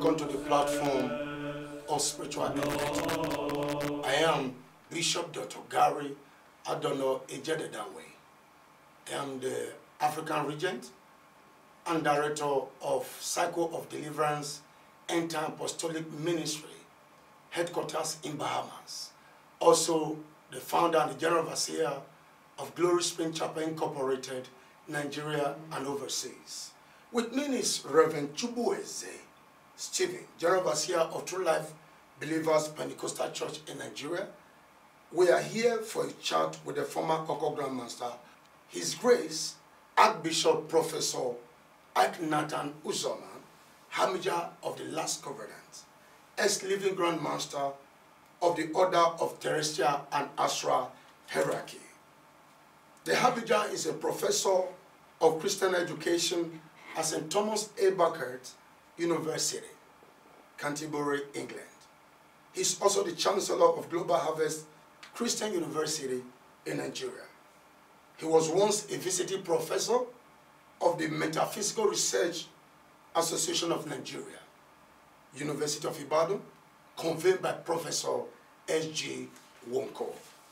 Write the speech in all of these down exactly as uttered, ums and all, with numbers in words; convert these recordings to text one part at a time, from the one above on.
welcome to the platform of spiritual identity. I am Bishop Doctor Gary Adono Ejededawe. I am the African Regent and Director of Cycle of Deliverance End Time Apostolic Ministry, headquarters in Bahamas. Also, the founder and the General Overseer of Glory Spring Chapel Incorporated, Nigeria and overseas. With me is Reverend Chubueze Stephen, General Overseer of True Life Believers Pentecostal Church in Nigeria. We are here for a chat with the former Koko Grandmaster, His Grace, Archbishop Professor Ike Nathan Uzoma, Hamija of the Last Covenant, ex-living Grandmaster of the Order of Terrestrial and Astral Hierarchy. The Hamija is a professor of Christian education at Saint Thomas A. Becket University, Canterbury, England. He's also the Chancellor of Global Harvest Christian University in Nigeria. He was once a visiting professor of the Metaphysical Research Association of Nigeria, University of Ibadan, convened by Professor S G Wonko.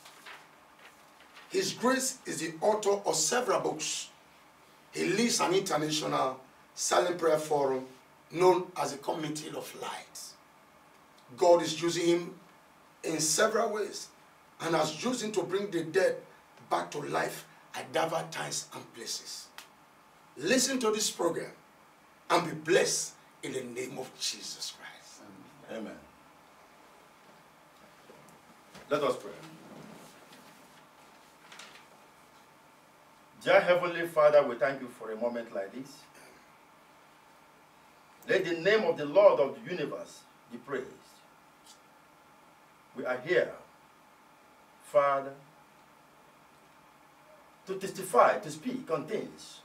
His Grace is the author of several books. He leads an international silent prayer forum known as the Community of Light. God is using him in several ways and has used him to bring the dead back to life at diverse times and places. Listen to this program and be blessed in the name of Jesus Christ. Amen. Let us pray. Dear Heavenly Father, we thank you for a moment like this. Let the name of the Lord of the universe be praised. We are here, Father, to testify, to speak on things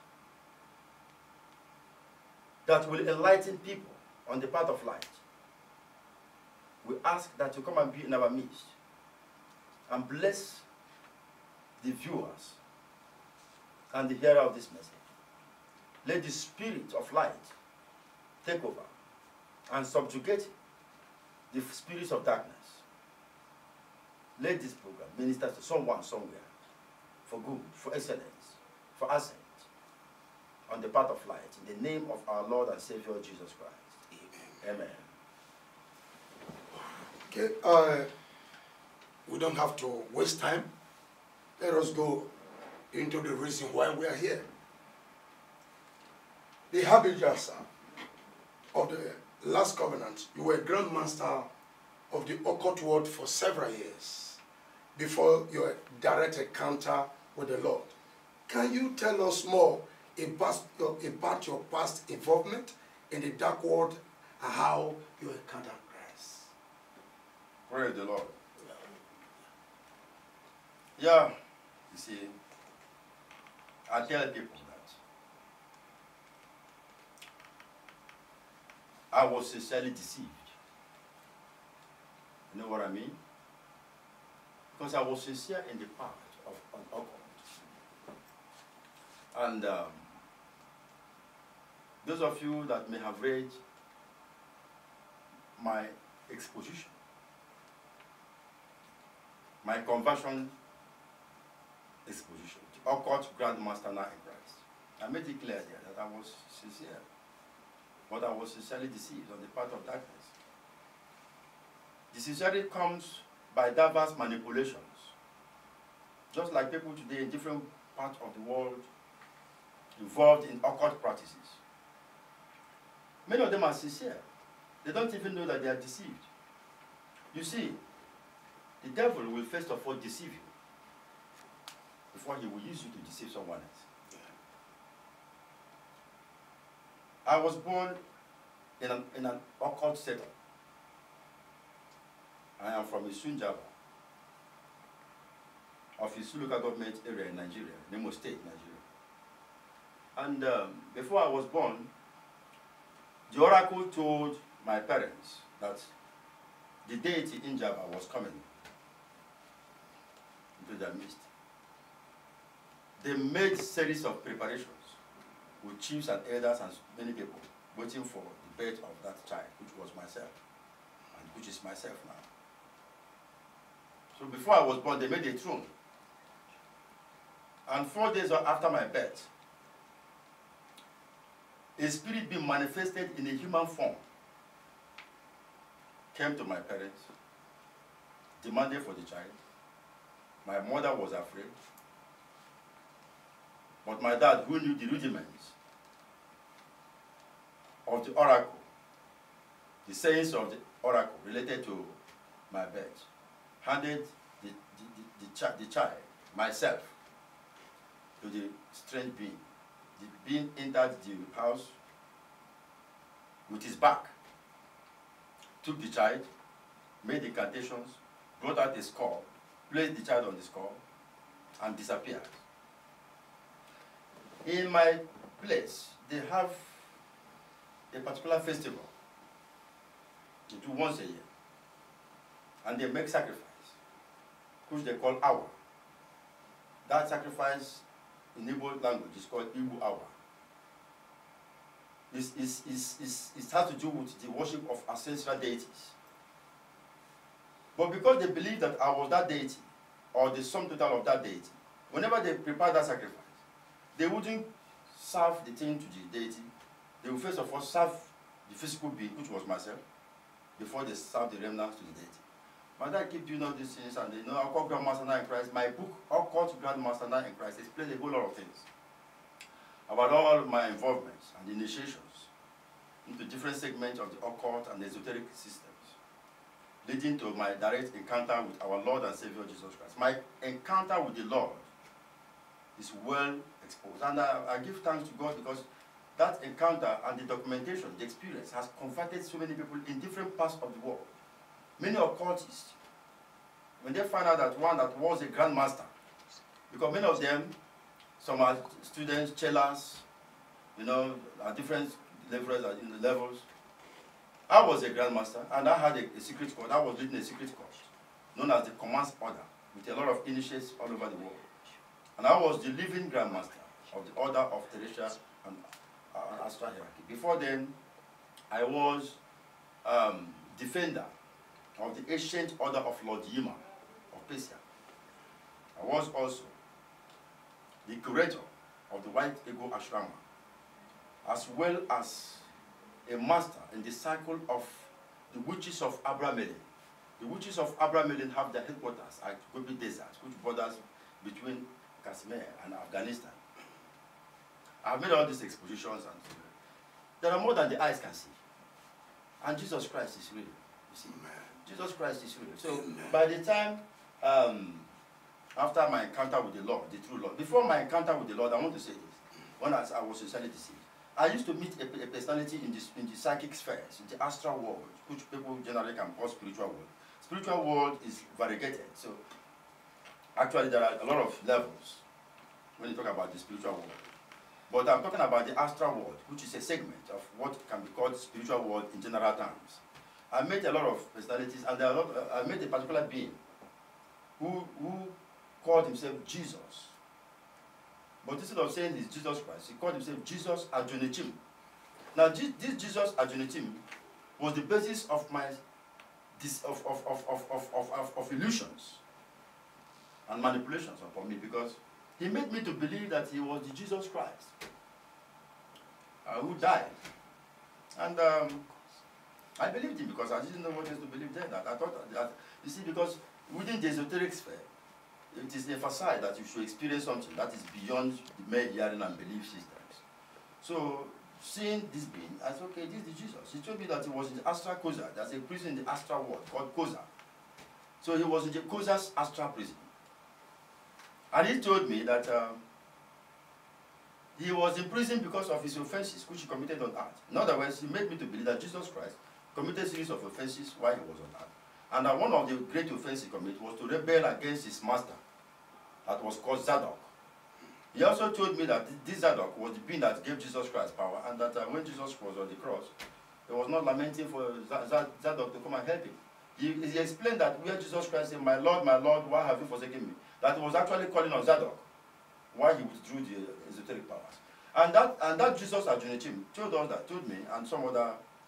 that will enlighten people on the path of light. We ask that you come and be in our midst and bless the viewers and the hearer of this message. Let the spirit of light take over and subjugate the spirits of darkness. Let this program minister to someone somewhere for good, for excellence, for ascent on the path of light, in the name of our Lord and Savior Jesus Christ. Amen. Amen. Okay, uh, we don't have to waste time. Let us go into the reason why we are here. The Hamija of the Last Covenant, you were Grand Master of the occult world for several years before your direct encounter with the Lord. Can you tell us more about your, about your past involvement in the dark world and how you encountered Christ? Praise the Lord. Yeah, you see, I tell people that I was sincerely deceived. You know what I mean? Because I was sincere in the part of an occult. And um, those of you that may have read my exposition, my conversion exposition, the occult Grandmaster now in Christ, I made it clear there that I was sincere, but I was sincerely deceived on the part of darkness. The sincerity comes by diverse manipulations, just like people today in different parts of the world involved in occult practices. Many of them are sincere. They don't even know that they are deceived. You see, the devil will first of all deceive you before he will use you to deceive someone else. I was born in an, in an occult setup. I am from Isunjaba, of Isu local government area in Nigeria, Nemo State, Nigeria. And um, before I was born, the oracle told my parents that the deity Injaba was coming into their midst. They made series of preparations with chiefs and elders and many people waiting for birth of that child, which was myself, and which is myself now. So before I was born, they made a throne. And four days after my birth, a spirit being manifested in a human form came to my parents, demanded for the child. My mother was afraid. But my dad, who knew the rudiments of the oracle, the sayings of the oracle related to my birth, handed the, the, the, the, chi the child, myself, to the strange being. The being entered the house with his back, took the child, made incantations, brought out a skull, placed the child on the skull, and disappeared. In my place, they have a particular festival. They do once a year. And they make sacrifice, which they call Awa. That sacrifice in Igbo language is called Igbo Awa. It's, it's, it's, it's, it has to do with the worship of ancestral deities. But because they believe that I was that deity, or the sum total of that deity, whenever they prepare that sacrifice, they wouldn't serve the thing to the deity. They would first of all serve the physical being, which was myself, before they serve the remnants to the deity. My dad keep doing all these things, and they know Occult Grandmaster Now in Christ. My book, Occult Grandmaster Now in Christ, explains a whole lot of things about all my involvements and initiations into different segments of the occult and esoteric systems, leading to my direct encounter with our Lord and Savior Jesus Christ. My encounter with the Lord is well exposed, and I, I give thanks to God because that encounter and the documentation, the experience, has converted so many people in different parts of the world. Many occultists, when they find out that one that was a grandmaster, because many of them, some are students, chellas, you know, at different levels, in the levels. I was a grandmaster, and I had a, a secret course. I was leading a secret course, known as the Commands Order, with a lot of initiates all over the world. And I was the living grandmaster of the Order of Teresia and uh, Astral Hierarchy. Before then, I was um, defender of the ancient order of Lord Yima of Persia. I was also the curator of the White Eagle Ashrama, as well as a master in the cycle of the witches of Abramelin. The witches of Abramelin have their headquarters at Gobi Desert, which borders between Kashmir and Afghanistan. I've made all these expositions, and there are more than the eyes can see. And Jesus Christ is real, you see. Jesus Christ is real. So by the time, um, after my encounter with the Lord, the true Lord, before my encounter with the Lord, I want to say this. When I, I was sincerely deceived, I used to meet a, a personality in, this, in the psychic spheres, in the astral world, which people generally can call spiritual world. Spiritual world is variegated. So actually there are a lot of levels when you talk about the spiritual world. But I'm talking about the astral world, which is a segment of what can be called spiritual world in general terms. I met a lot of personalities, and there are a lot of, I met a particular being who, who called himself Jesus. But instead of saying he's Jesus Christ, he called himself Jesus Adjunichim. Now, this Jesus Adjunichim was the basis of my this, of, of, of, of, of, of, of, of illusions and manipulations upon me, because he made me to believe that he was the Jesus Christ uh, who died. And um, I believed him because I didn't know what else to believe then. I thought that, you see, because within the esoteric sphere, it is emphasized that you should experience something that is beyond the mere hearing and belief systems. So, seeing this being, I said, okay, this is Jesus. He told me that he was in the astral Koza. There's a prison in the astral world called Koza. So he was in the Koza's astral prison. And he told me that um, he was in prison because of his offenses, which he committed on earth. In other words, he made me to believe that Jesus Christ committed a series of offenses while he was on earth. And that one of the great offenses he committed was to rebel against his master, that was called Zadok. He also told me that this Zadok was the being that gave Jesus Christ power, and that uh, when Jesus was on the cross, he was not lamenting for Zadok to come and help him. He, he explained that where Jesus Christ said, "My Lord, my Lord, why have you forsaken me?" That he was actually calling on Zadok, why he withdrew the esoteric powers. And that and that Jesus Adjunichim told us that, told me, and some other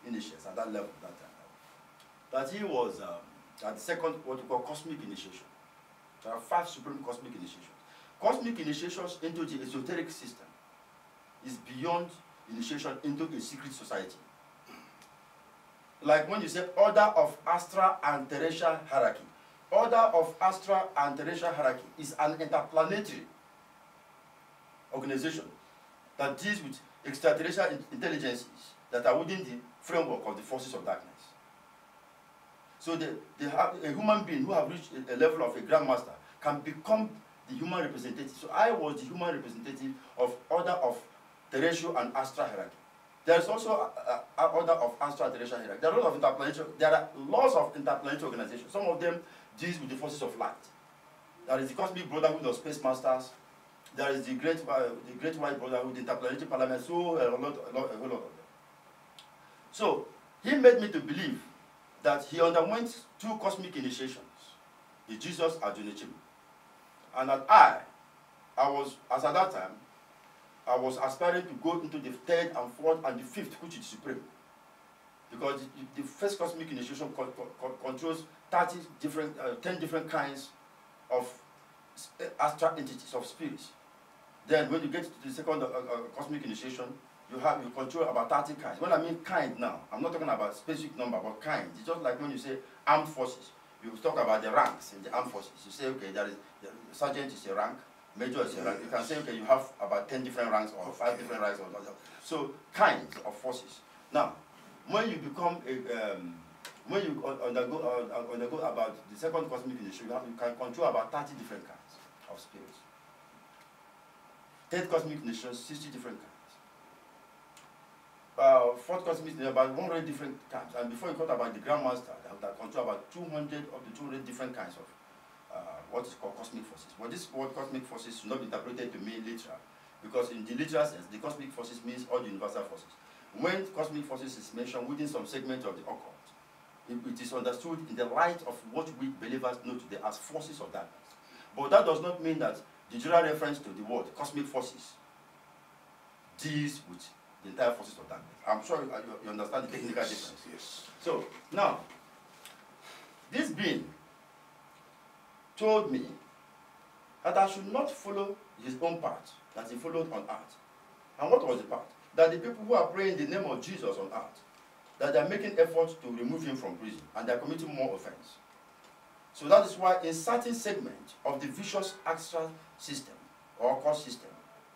initiates at that level at that time. That he was um, at the second, what we call cosmic initiation. There are five supreme cosmic initiations. Cosmic initiations into the esoteric system is beyond initiation into a secret society. Like when you say order of astral and terrestrial hierarchy. Order of astral and terrestrial hierarchy is an interplanetary organization that deals with extraterrestrial intelligences that are within the framework of the forces of darkness. So they, they have a human being who have reached a, a level of a grandmaster can become the human representative. So I was the human representative of order of terrestrial and astral hierarchy. There is also an order of astral and terrestrial hierarchy. There are, of interplanetary, there are lots of interplanetary organizations. Some of them deals with the forces of light. There is the Cosmic Brotherhood of Space Masters. There is the Great, uh, the Great White Brotherhood, the Interplanetary Parliament, so a, lot, a, lot, a whole lot of them. So he made me to believe that he underwent two cosmic initiations, the Jesus and Junichim. And that I, I was, as at that time, I was aspiring to go into the third and fourth and the fifth, which is supreme. Because the, the first cosmic initiation co co controls thirty different, uh, ten different kinds of astral entities, of spirits. Then when you get to the second uh, uh, cosmic initiation, you have you control about thirty kinds. When I mean kind now, I'm not talking about specific number, but kind. It's just like when you say armed forces. You talk about the ranks in the armed forces. You say, okay, there is the sergeant is a rank, major is a rank. You can say, okay, you have about ten different ranks or five different ranks or whatever. So kinds of forces. Now, when you become a um, when you undergo uh, undergo about the second cosmic initiation, you, have, you can control about thirty different kinds of spirits. Third cosmic initiation, sixty different kinds. Uh, fourth cosmic initiation, about one hundred different kinds. And before you talk about the Grandmaster, that, that control about two hundred of the two hundred different kinds of uh, what is called cosmic forces. But this word cosmic forces should not be interpreted to mean literal, because in the literal sense, the cosmic forces means all the universal forces. When cosmic forces is mentioned within some segment of the occult, it, it is understood in the light of what we believers know today as forces of darkness. But that does not mean that the general reference to the word cosmic forces deals with the entire forces of darkness. I'm sure you, you understand the technical yes, difference. Yes. So, now, this being told me that I should not follow his own path that he followed on earth. And what was the path? That the people who are praying in the name of Jesus on earth, that they are making efforts to remove him from prison, and they are committing more offense. So that is why in certain segments of the vicious astral system or occult system,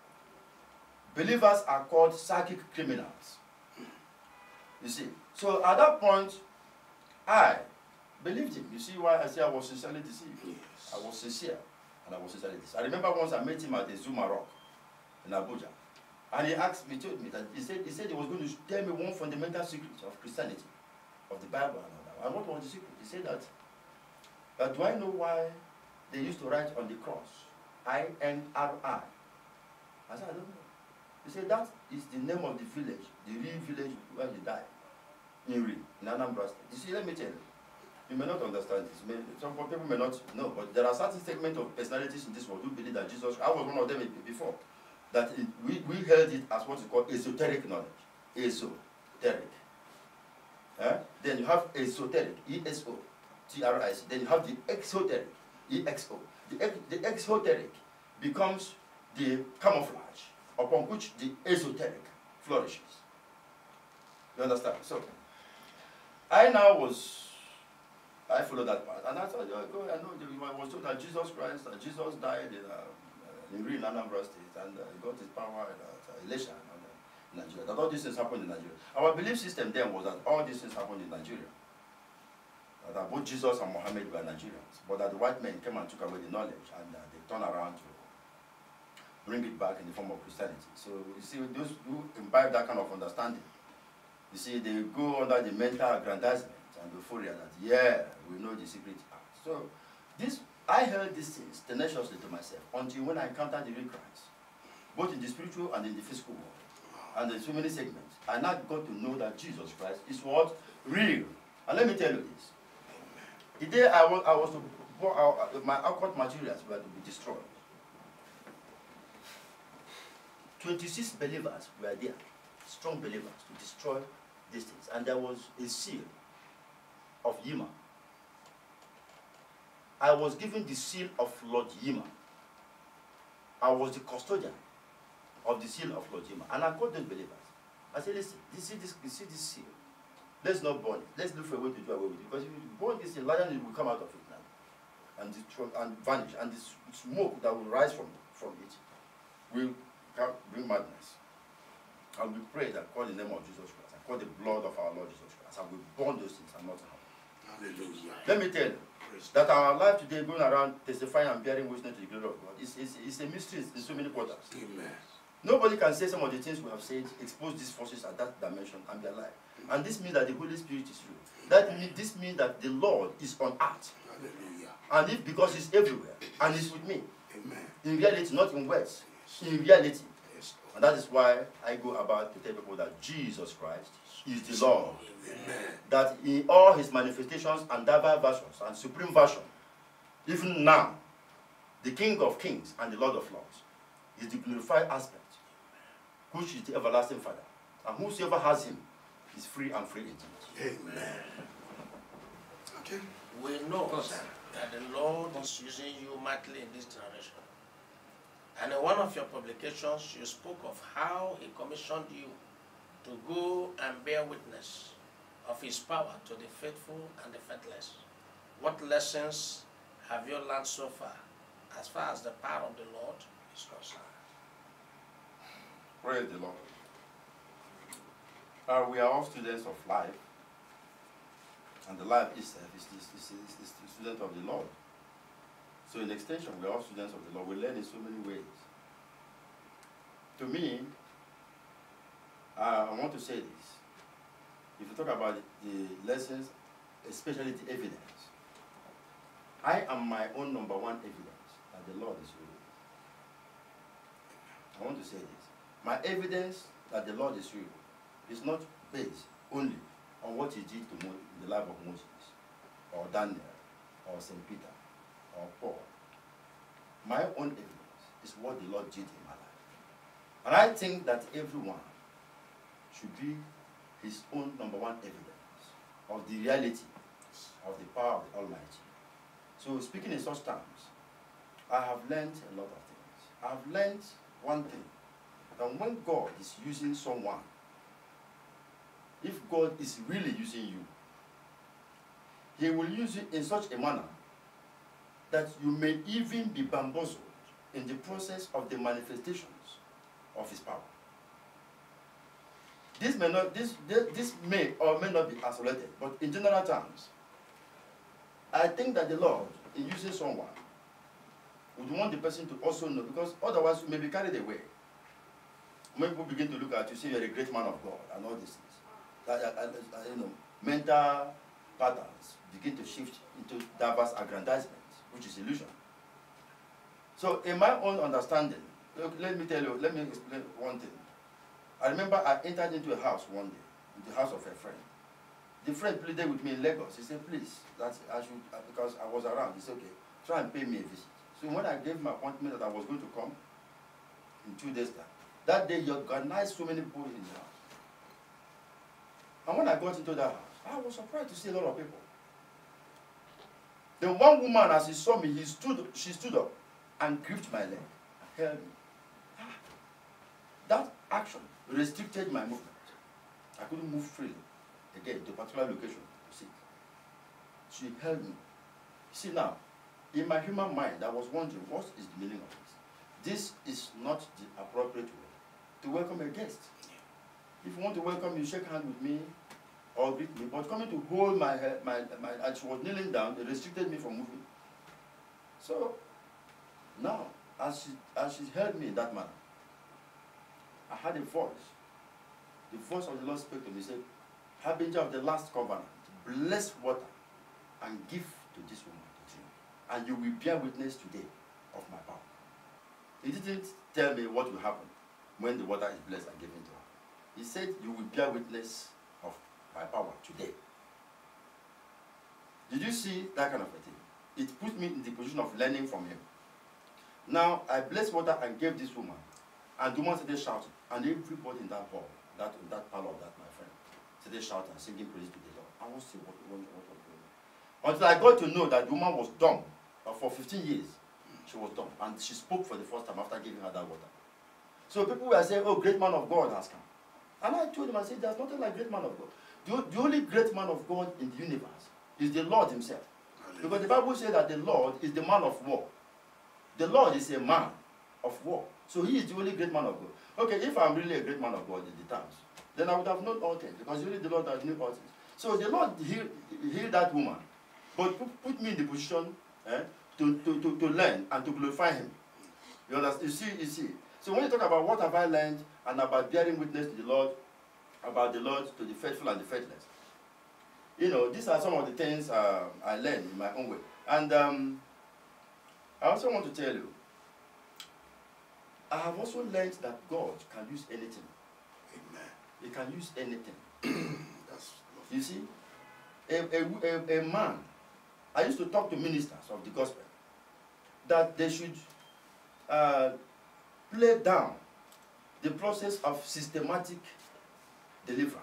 believers are called psychic criminals. You see, so at that point, I believed him. You see why I say I was sincerely deceived? Yes. I was sincere, and I was sincerely deceived. I remember once I met him at the Zuma Rock in Abuja, and he asked me, told me that he said he said he was going to tell me one fundamental secret of Christianity, of the Bible and all that. And what was the secret? He said that, that do I know why they used to write on the cross, I N R I? I said, I don't know. He said that is the name of the village, the real village where he died, in Ri, in Anambra State. You see, let me tell you, you may not understand this. May, some people may not know, but there are certain segments of personalities in this world who believe that Jesus, I was one of them before, that it, we, we held it as what is called esoteric knowledge. Esoteric. Eh? Then you have esoteric, E S O T R I C. Then you have the exoteric, E X O. The, the exoteric becomes the camouflage upon which the esoteric flourishes. You understand? So, I now was, I followed that path, and I thought, oh, God, I know, I was told that Jesus Christ, that Jesus died in, uh, in real Anambra State, and uh, he got his power in uh, Elisha in Nigeria. That all these things happened in Nigeria. Our belief system then was that all these things happened in Nigeria. That both Jesus and Muhammad were Nigerians, but that the white men came and took away the knowledge, and uh, they turned around to bring it back in the form of Christianity. So you see, those who imbibe that kind of understanding, you see, they go under the mental aggrandizement and euphoria that, yeah, we know the secret act. So this, I held these things tenaciously to myself until when I encountered the real Christ, both in the spiritual and in the physical world, and in so many segments. I now got to know that Jesus Christ is what? Real. And let me tell you this. The day I was, I was to, my occult materials were to be destroyed, twenty-six believers were there, strong believers, to destroy these things. And there was a seal of Yima. I was given the seal of Lord Yima. I was the custodian of the seal of Lord Yima. And I called those believers. I said, listen, you see this, you see this seal? Let's not burn it. Let's look for a way to do away with it. Because if you burn this seal, lion will come out of it now. And, the, and vanish. And the smoke that will rise from, from it will bring madness. And we pray that call the name of Jesus Christ and call the blood of our Lord Jesus Christ. And we burn those things and not happen. Hallelujah. Let me tell you, that our life today going around testifying and bearing witness to the glory of God is, is, is a mystery in so many quarters. Amen. Nobody can say some of the things we have said, expose these forces at that dimension and be alive. And this means that the Holy Spirit is real. That mean, this means that the Lord is on earth. Hallelujah. And if because he's everywhere and he's with me. Amen. In reality, not in words. In reality. Yes, Lord. And that is why I go about to tell people that Jesus Christ is the Lord. Amen. That in all his manifestations and diverse versions and supreme version, even now, the King of Kings and the Lord of Lords is the glorified aspect, which is the everlasting Father. And whosoever has him is free and free indeed. Amen. Okay. We know that the Lord is using you mightily in this generation. And in one of your publications, you spoke of how he commissioned you to go and bear witness of his power to the faithful and the faithless. What lessons have you learned so far, as far as the power of the Lord is concerned? Praise the Lord. Uh, we are all students of life, and the life itself is, is, is, is, is the student of the Lord. So in extension, we are all students of the Lord. We learn in so many ways. To me, uh, I want to say this. If you talk about the lessons, especially the evidence, I am my own number one evidence that the Lord is real. I want to say this. My evidence that the Lord is real is not based only on what he did to Mo in the life of Moses, or Daniel, or Saint Peter, or Paul. My own evidence is what the Lord did in my life. And I think that everyone should be his own number one evidence of the reality of the power of the Almighty. So speaking in such terms, I have learned a lot of things. I have learned one thing, that when God is using someone, if God is really using you, he will use you in such a manner that you may even be bamboozled in the process of the manifestations of his power. This may not, this, this may or may not be isolated, but in general terms, I think that the Lord, in using someone, would want the person to also know, because otherwise you may be carried away. When people begin to look at you, say you're a great man of God, and all these things. That, uh, uh, you know, mental patterns begin to shift into diverse aggrandizements, which is illusion. So, in my own understanding, look, let me tell you, let me explain one thing. I remember I entered into a house one day, in the house of a friend. The friend pleaded with me in Lagos. He said, please, that I should, because I was around, he said, okay, try and pay me a visit. So when I gave my appointment that I was going to come in two days time, that day he organized so many people in the house. And when I got into that house, I was surprised to see a lot of people. Then one woman, as he saw me, he stood, she stood up and gripped my leg and held me. Ah, that action restricted my movement. I couldn't move freely again to a particular location to sit. She held me. See now, in my human mind, I was wondering, what is the meaning of this? This is not the appropriate way to welcome a guest. If you want to welcome me, shake hands with me or greet me, but coming to hold my head, my, my, and she was kneeling down, it restricted me from moving. So, now, as she, as she held me in that manner, I had a voice. The voice of the Lord spoke to me, said, harbinger of the last covenant, bless water and give to this woman to drink, and you will bear witness today of my power. He didn't tell me what will happen when the water is blessed and given to her. He said, you will bear witness of my power today. Did you see that kind of a thing? It put me in the position of learning from him. Now, I blessed water and gave this woman, and the woman started shouting, and everybody in that hall, that, in that parlor of that, my friend, started shouting and singing praise to the Lord. I want to see what, what, what was going on. Until I got to know that the woman was dumb. Uh, for fifteen years, she was dumb. And she spoke for the first time after giving her that water. So people were saying, oh, great man of God has come. And I told them, I said, there's nothing like great man of God. The, the only great man of God in the universe is the Lord himself. Because the Bible says that the Lord is the man of war. The Lord is a man of war. So he is the only great man of God. Okay, if I'm really a great man of God in the times, then I would have known all things. Because only the Lord that knew all things. So the Lord healed, healed that woman. But put, put me in the position eh, to, to, to, to learn and to glorify him. You understand? You see, you see. So when you talk about what have I learned and about bearing witness to the Lord, about the Lord to the faithful and the faithless, you know, these are some of the things uh, I learned in my own way. And um, I also want to tell you, I have also learned that God can use anything. Amen. He can use anything. That's lovely. You see, a, a, a, a man, I used to talk to ministers of the gospel, that they should uh, play down the process of systematic deliverance.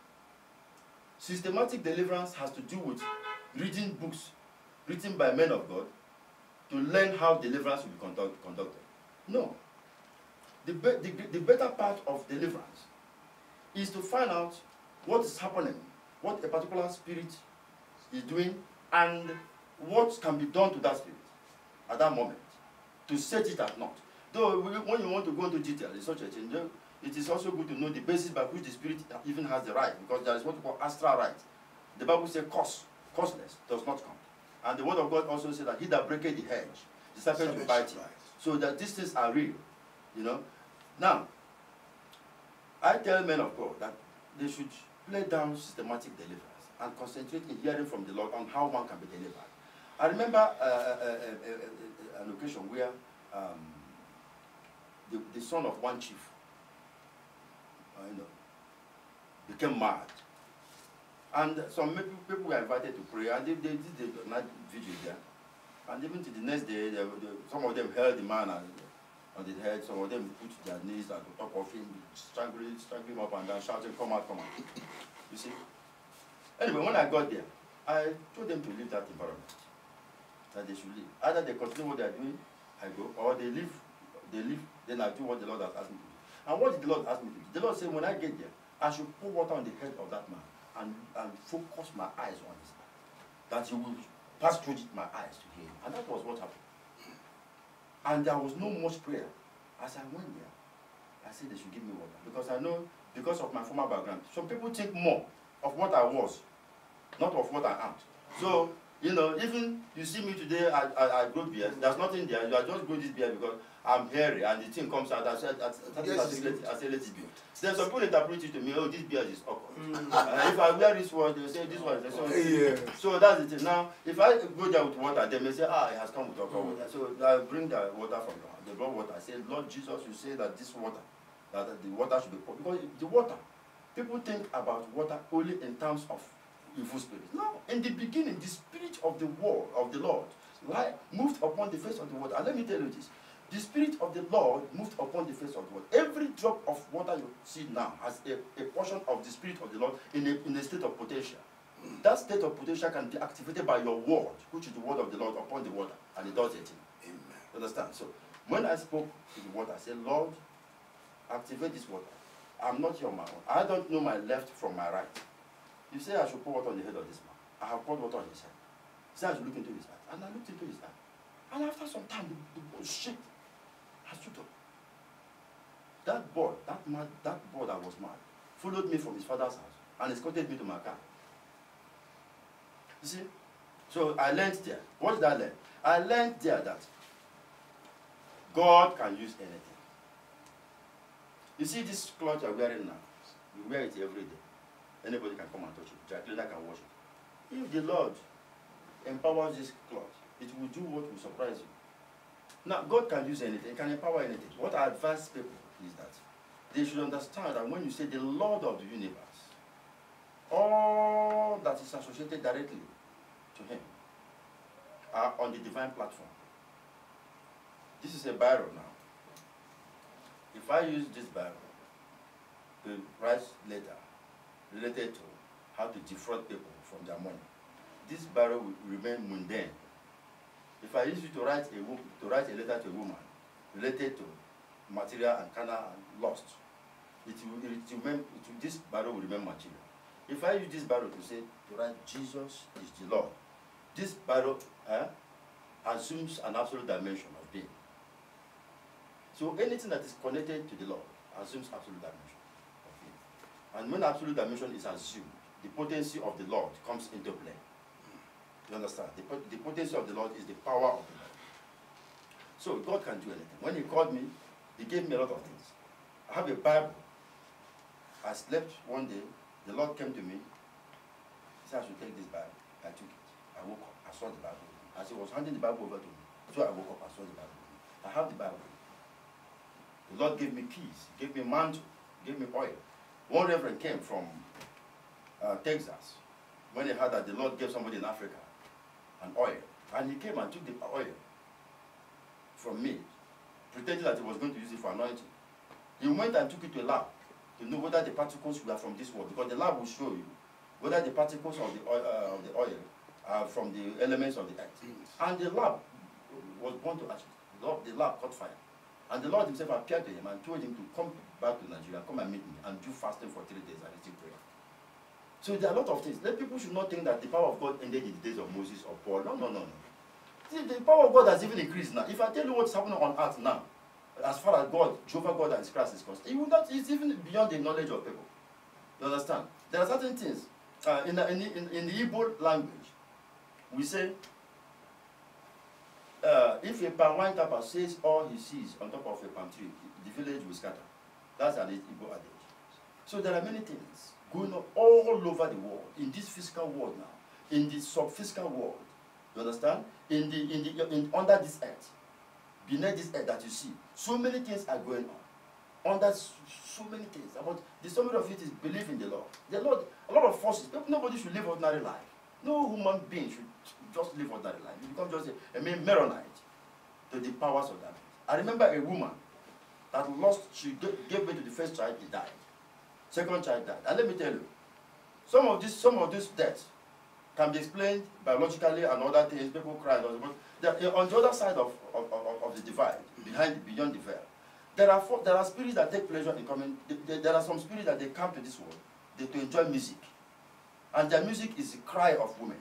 Systematic deliverance has to do with reading books written by men of God to learn how deliverance will be conduct, conducted. No. The, be, the, the better part of deliverance is to find out what is happening, what a particular spirit is doing, and what can be done to that spirit at that moment to set it at naught. Though when you want to go into detail in such a thing, it is also good to know the basis by which the spirit even has the right, because there is what we call astral right. The Bible says cause, causeless, does not come. And the word of God also says that he that breaketh the hedge, the serpent will bite him. So that these things are real, you know. Now, I tell men of God that they should play down systematic deliverance and concentrate in hearing from the Lord on how one can be delivered. I remember uh, uh, uh, uh, uh, an occasion where um, the, the son of one chief, uh, you know, became mad. And some people, people were invited to pray, and they, they did the night vigil there. And even to the next day, they, they, some of them held the man and, on the head, some of them put their knees at the top of him, strangling, strangling him up and down, shouting, come out, come out. You see? Anyway, when I got there, I told them to leave that environment, that they should leave. Either they continue what they are doing, I go, or they leave, they leave, then I do what the Lord has asked me to do. And what did the Lord ask me to do? The Lord said, when I get there, I should pour water on the head of that man and, and focus my eyes on his head, that he will pass through my eyes to hear him. And that was what happened. And there was no much prayer. As I went there, I said they should give me water. Because I know, because of my former background, some people think more of what I was, not of what I am. So, you know, even you see me today, I, I, I grow beard. There's nothing there. I just grow this beard because I'm hairy and the thing comes out. I said, I, I, yes, I, say, I say, let it be. Then some people interpret it to me, oh, this beard is awkward. Mm. Uh, if I wear this one, they say this one is so. Yeah. So that's the thing. Now, if I go there with water, they may say, ah, it has come with alcohol water. So I bring the water from the, the blood water. I say, Lord Jesus, you say that this water, that the water should be poured. Because the water, people think about water only in terms of evil spirits. No, in the beginning, the spirit of the word of the Lord like, moved upon the face of the water. And let me tell you this. The spirit of the Lord moved upon the face of the water. Every drop of water you see now has a, a portion of the spirit of the Lord in a, in a state of potential. Mm. That state of potential can be activated by your word, which is the word of the Lord upon the water, and it does it. Amen. Understand? So, when I spoke to the water, I said, Lord, activate this water. I'm not your man. I don't know my left from my right. You say I should pour water on the head of this man. I have poured water on his head. He said I should look into his eye. And I looked into his eye. And after some time, the, the boy shake. I stood up. That boy, that man, that boy that was mad, followed me from his father's house and escorted me to my car. You see? So I learned there. What did I learn? I learned there that God can use anything. You see this cloth you're wearing now? You wear it every day. Anybody can come and touch it. Dry cleaner can wash it. If the Lord empowers this cloth, it will do what will surprise you. Now, God can use anything. He can empower anything. What I advise people is that they should understand that when you say the Lord of the universe, all that is associated directly to him are on the divine platform. This is a Bible now. If I use this Bible to write letter related to how to defraud people from their money. This barrel will remain mundane. If I use you to write a to write a letter to a woman related to material and carnal and lust, it will, it will remain, it will, this barrel will remain material. If I use this barrel to say to write Jesus is the Lord, this barrel eh, assumes an absolute dimension of being. So anything that is connected to the Lord assumes absolute dimension of being. And when absolute dimension is assumed, the potency of the Lord comes into play. You understand? The, the potency of the Lord is the power of the Lord. So God can do anything. When he called me, he gave me a lot of things. I have a Bible. I slept one day. The Lord came to me. He said I should take this Bible. I took it. I woke up. I saw the Bible. As he was handing the Bible over to me, so I woke up. I saw the Bible. I have the Bible. The Lord gave me keys. He gave me mantle. He gave me oil. One reverend came from uh, Texas when he heard that the Lord gave somebody in Africa an oil. And he came and took the oil from me, pretending that he was going to use it for anointing. He went and took it to a lab to know whether the particles were from this world, because the lab will show you whether the particles of the oil, uh, of the oil are from the elements of the earth. And the lab was born to ashes. The lab caught fire. And the Lord himself appeared to him and told him to come back to Nigeria, come and meet me, and do fasting for three days and receive prayer. So there are a lot of things. Let people should not think that the power of God ended in the days of Moses or Paul. No, no, no, no. See, the power of God has even increased now. If I tell you what's happening on earth now, as far as God, Jehovah God and his Christ is concerned, it will not, it's even beyond the knowledge of people. You understand? There are certain things. Uh, in, the, in, the, in, in the Igbo language, we say, uh, if a palm wine tapper says all he sees on top of a palm tree, the village will scatter. That's an Igbo adage. So there are many things going on all over the world, in this physical world now, in the sub-physical world. You understand? In the, in the, in, under this earth, beneath this earth that you see, so many things are going on. Under so, so many things. About the summary of it is belief in the Lord. The Lord, a lot of forces. Nobody should live ordinary life. No human being should just live ordinary life. You become just a, a mere Maronite to the powers of that. I remember a woman that lost, she gave birth to the first child, he died. Second child died. And let me tell you, some of this, some of these deaths can be explained biologically and other things. People cry. But on the other side of, of, of, of the divide, behind, beyond the veil, there are four, there are spirits that take pleasure in coming. There, there are some spirits that they come to this world they, to enjoy music, and their music is the cry of women.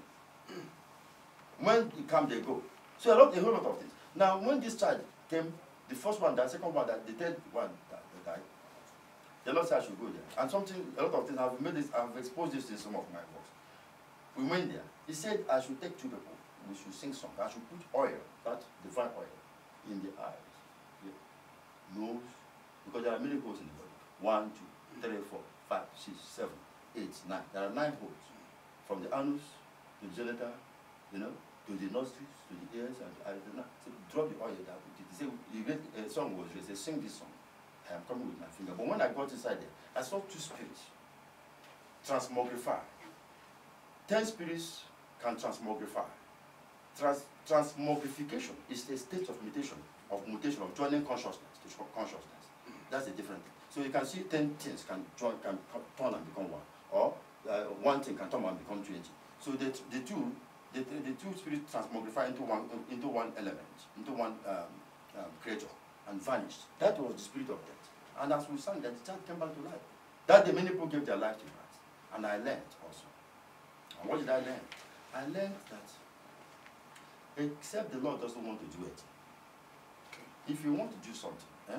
When they come, they go. So a lot, a whole lot of things. Now, when this child came, the first one, the second one, the third one that died, the Lord said I should go there. And something, a lot of things, I've made this, I've exposed this in some of my works. We went there. He said I should take two people. We should sing songs. I should put oil, that divine oil, in the eyes, the nose, because there are many holes in the body. One, two, three, four, five, six, seven, eight, nine. There are nine holes, from the anus to the genital, you know, to the nostrils, to the ears, and the eyes. So drop the oil down. He said, you get a song was raised. He said, sing this song. I am coming with my finger. But when I got inside there, I saw two spirits transmogrify. Ten spirits can transmogrify. Trans transmogrification is a state of mutation, of mutation, of joining consciousness to consciousness. That's a different thing. So you can see ten things can join, can turn and become one, or uh, one thing can turn and become twenty. So the the two, the, the two spirits transmogrify into one into one element, into one um, um, creature, and vanished. That was the spirit of death. And as we sang that, the child came back to life. That day many people gave their life to Christ, and I learned also. And what did I learn? I learned that except the Lord doesn't want to do it. If you want to do something, eh,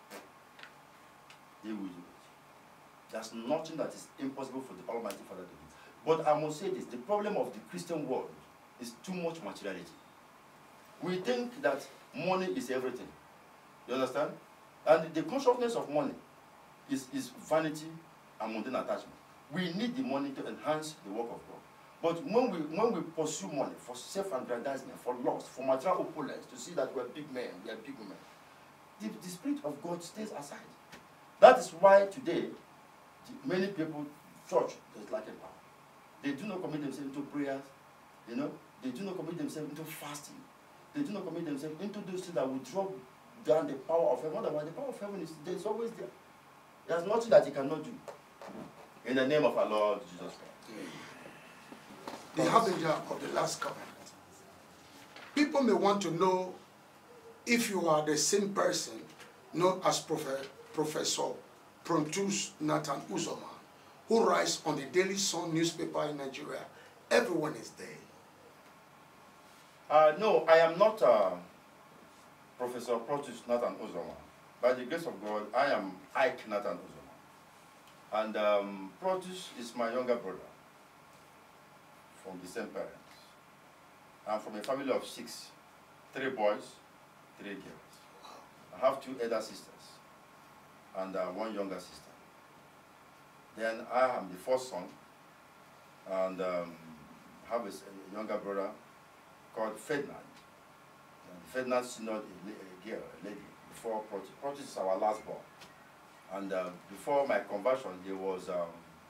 He will do it. There's nothing that is impossible for the Almighty Father to do. But I must say this, the problem of the Christian world is too much materiality. We think that money is everything. You understand? And the consciousness of money is, is vanity and mundane attachment. We need the money to enhance the work of God. But when we, when we pursue money for self-aggrandizement, for lust, for material opulence, to see that we're big men, we are big women, the, the Spirit of God stays aside. That is why today, the, many people, church is lacking power. They do not commit themselves into prayers, you know, they do not commit themselves into fasting. They do not commit themselves into those things that will draw down the power of heaven. Otherwise, the power of heaven is there's always there. There's nothing that he cannot do. In the name of our Lord Jesus Christ. The harbinger of the last covenant. People may want to know if you are the same person known as Prophet, Professor Pontus Nathan Uzoma, who writes on the Daily Sun newspaper in Nigeria. Everyone is there. Uh, no, I am not uh, Professor Pontus Nathan Uzoma. By the grace of God, I am Ike Nathan Uzoma. And um, Pontus is my younger brother from the same parents. I'm from a family of six, three boys, three girls. I have two elder sisters and uh, one younger sister. Then I am the first son and um, have a, a younger brother called Ferdinand. And Ferdinand is not a, a girl, a lady, before Protus. Protus is our last born. And uh, before my conversion, he was um,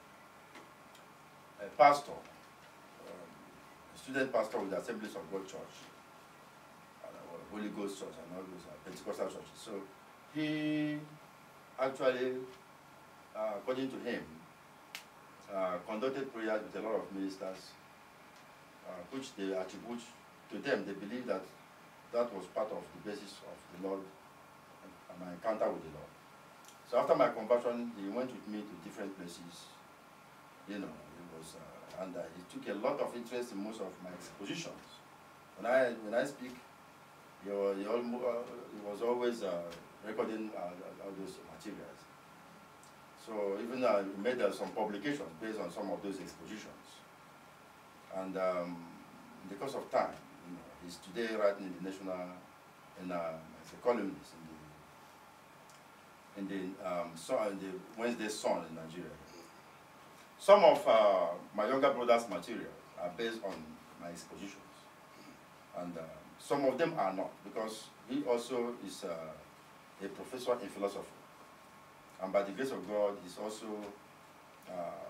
a pastor, um, a student pastor with the Assemblies of God Church, and, uh, Holy Ghost Church, and all those uh, Pentecostal churches. So he actually, uh, according to him, uh, conducted prayers with a lot of ministers, uh, which they attribute to them. They believe that that was part of the basis of the Lord and my encounter with the Lord. So after my conversion, he went with me to different places. You know, it was, uh, and uh, he took a lot of interest in most of my expositions. When I when I speak, he was, he almost, uh, he was always uh, recording uh, all those materials. So even uh, he made uh, some publications based on some of those expositions. And um, in the course of time, you know, he's today writing in the national, in, uh, as a columnist in the in the, um, so, in the Wednesday Sun in Nigeria. Some of uh, my younger brother's materials are based on my expositions. And uh, some of them are not, because he also is uh, a professor in philosophy. And by the grace of God, he's also uh,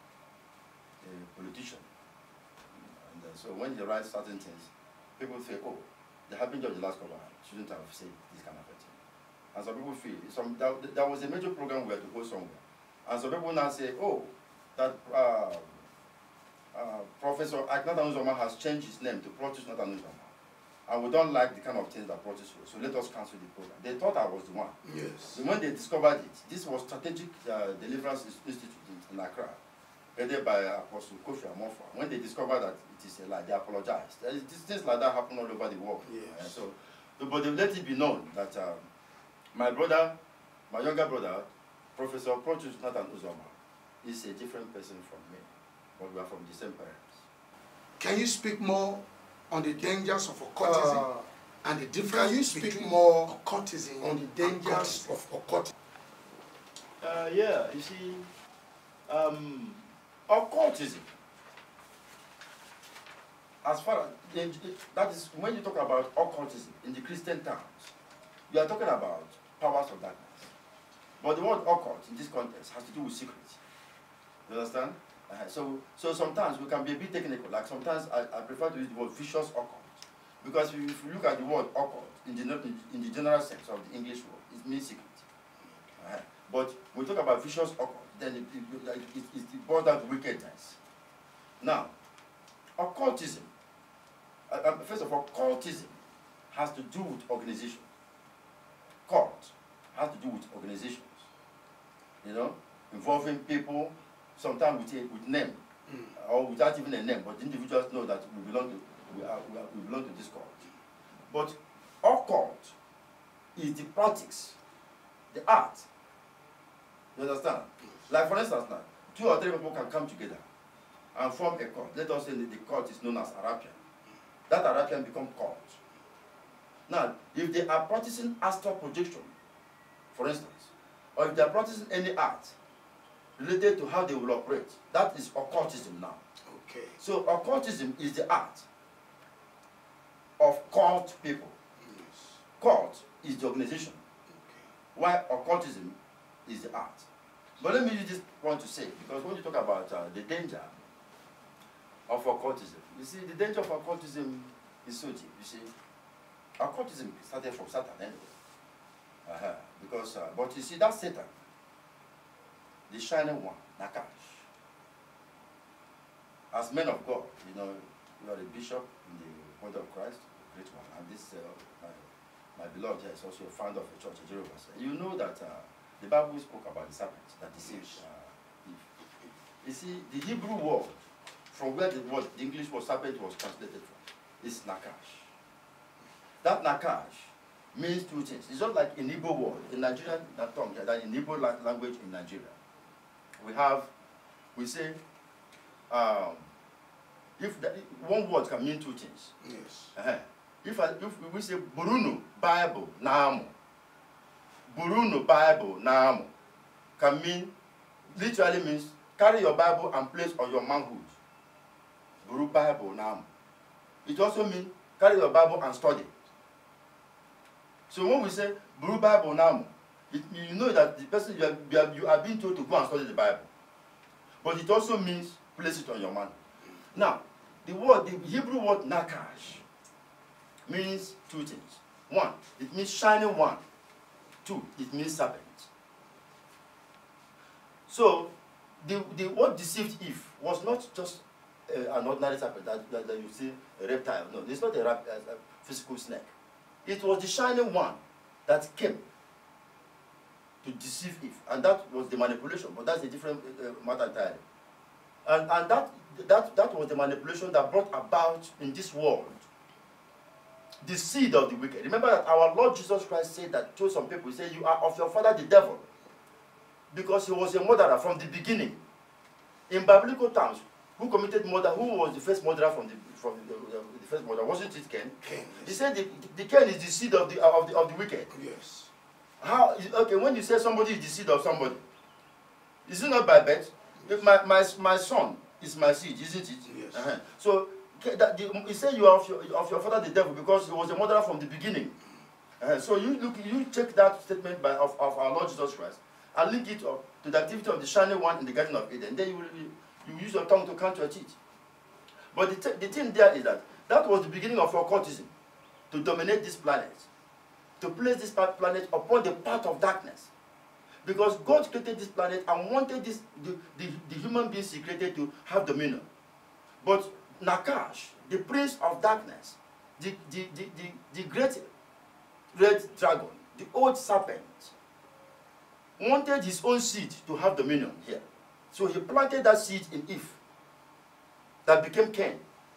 a politician. And uh, so when he writes certain things, people say, oh, the harbinger of the last covenant shouldn't have said this kind of a thing. And some people feel, some, that, that was a major program we had to go somewhere. And some people now say, oh, that uh, uh, Professor Nathan Uzoma has changed his name to Pontus Nathan Uzoma. And we don't like the kind of things that Pontus was, so let us cancel the program. They thought I was the one. Yes. And when they discovered it, this was Strategic uh, Deliverance Institute in Accra, headed by Apostle Kofi Amofa. When they discovered that it is a lie, they apologized. Things like that happen all over the world. Yes. Uh, so, but they let it be known that uh, my brother, my younger brother, Professor Pontus Nathan Uzoma, is a different person from me, but we are from the same parents. Can you speak more on the dangers of occultism Uh, and the difference? Can you speak between more occultism on the and dangers occultism? of occultism? Uh, yeah, you see, um, occultism, as far as, that is, when you talk about occultism in the Christian terms, you are talking about powers of darkness. But the word occult in this context has to do with secrets. You understand? Uh, so, so sometimes we can be a bit technical. Like sometimes I, I prefer to use the word vicious occult. Because if you, if you look at the word occult in the, in the general sense of the English word, it means secret. Uh, but when we talk about vicious occult, then it, it, it, it, it boils down to wickedness. Now, occultism, uh, uh, first of all, cultism has to do with organization. Cult has to do with organizations, you know, involving people, sometimes with, a, with name, mm. or without even a name, but individuals know that we belong to, we, are, we, are, we belong to this cult. But occult is the practice, the art. You understand? Like for instance now, two or three people can come together and form a cult. Let us say that the cult is known as Arapian. That Arapian become cult. Now, if they are practicing astral projection, for instance, or if they are practicing any art related to how they will operate, that is occultism now. Okay. So occultism is the art of cult people. Yes. Cult is the organization, Okay. while occultism is the art. But let me use this point to say, because when you talk about uh, the danger of occultism, you see, the danger of occultism is so deep. You see, occultism started from Satan anyway. Uh-huh. Because, uh, but you see, that Satan, the shining one, Nakash, as men of God, you know, you are a bishop in the body of Christ, a great one, and this, uh, my, my beloved here is also a founder of a church in Jerusalem. You know that uh, the Bible spoke about the serpent that deceived uh, Eve. You see, the Hebrew word, from where the word, the English word serpent was translated from, is nakash. That nakash means two things. It's not like in Igbo word, in Nigerian tongue, that in Igbo language in Nigeria. We have, we say, um, if the, one word can mean two things. Yes. Uh-huh. If, I, if we say Bruno Bible Namu, Bruno Bible Namu can mean, literally means carry your Bible and place on your manhood. Buru Bible Namu. It also means carry your Bible and study. So when we say Buru Bible Namu, it, you know that the person you are, you, are, you are being told to go and study the Bible. But it also means place it on your manhood. Now, the word, the Hebrew word nakash means two things. One, it means shining one. Two, it means serpent. So, the, the what deceived Eve was not just uh, an ordinary serpent that, that, that you see a reptile. No, it's not a, rap, a, a physical snake. It was the shining one that came to deceive Eve, and that was the manipulation. But that's a different uh, matter entirely. And and that that that was the manipulation that brought about in this world the seed of the wicked. Remember that our Lord Jesus Christ said that to some people, he said, "You are of your father the devil," because he was a murderer from the beginning. In biblical terms, who committed murder? Who was the first murderer from the from the, the, the first murderer? Wasn't it Cain? Cain. He said the, the Cain is the seed of the of the of the wicked. Yes. How is, okay, when you say somebody is the seed of somebody, is it not by birth? My my my son is my seed, isn't it? Yes. Uh-huh. So that the, he said you are of your, of your father the devil because he was a murderer from the beginning. Uh-huh. So you look, you take that statement by of, of our Lord Jesus Christ and link it up to the activity of the shining one in the Garden of Eden. Then you will you use your tongue to count your teeth. But the the thing there is that that was the beginning of occultism, to dominate this planet, to place this planet upon the path of darkness. Because God created this planet and wanted this, the, the, the human beings he created to have dominion. But Nakash, the prince of darkness, the, the, the, the, the great red dragon, the old serpent, wanted his own seed to have dominion here. So he planted that seed in Eve that became Cain.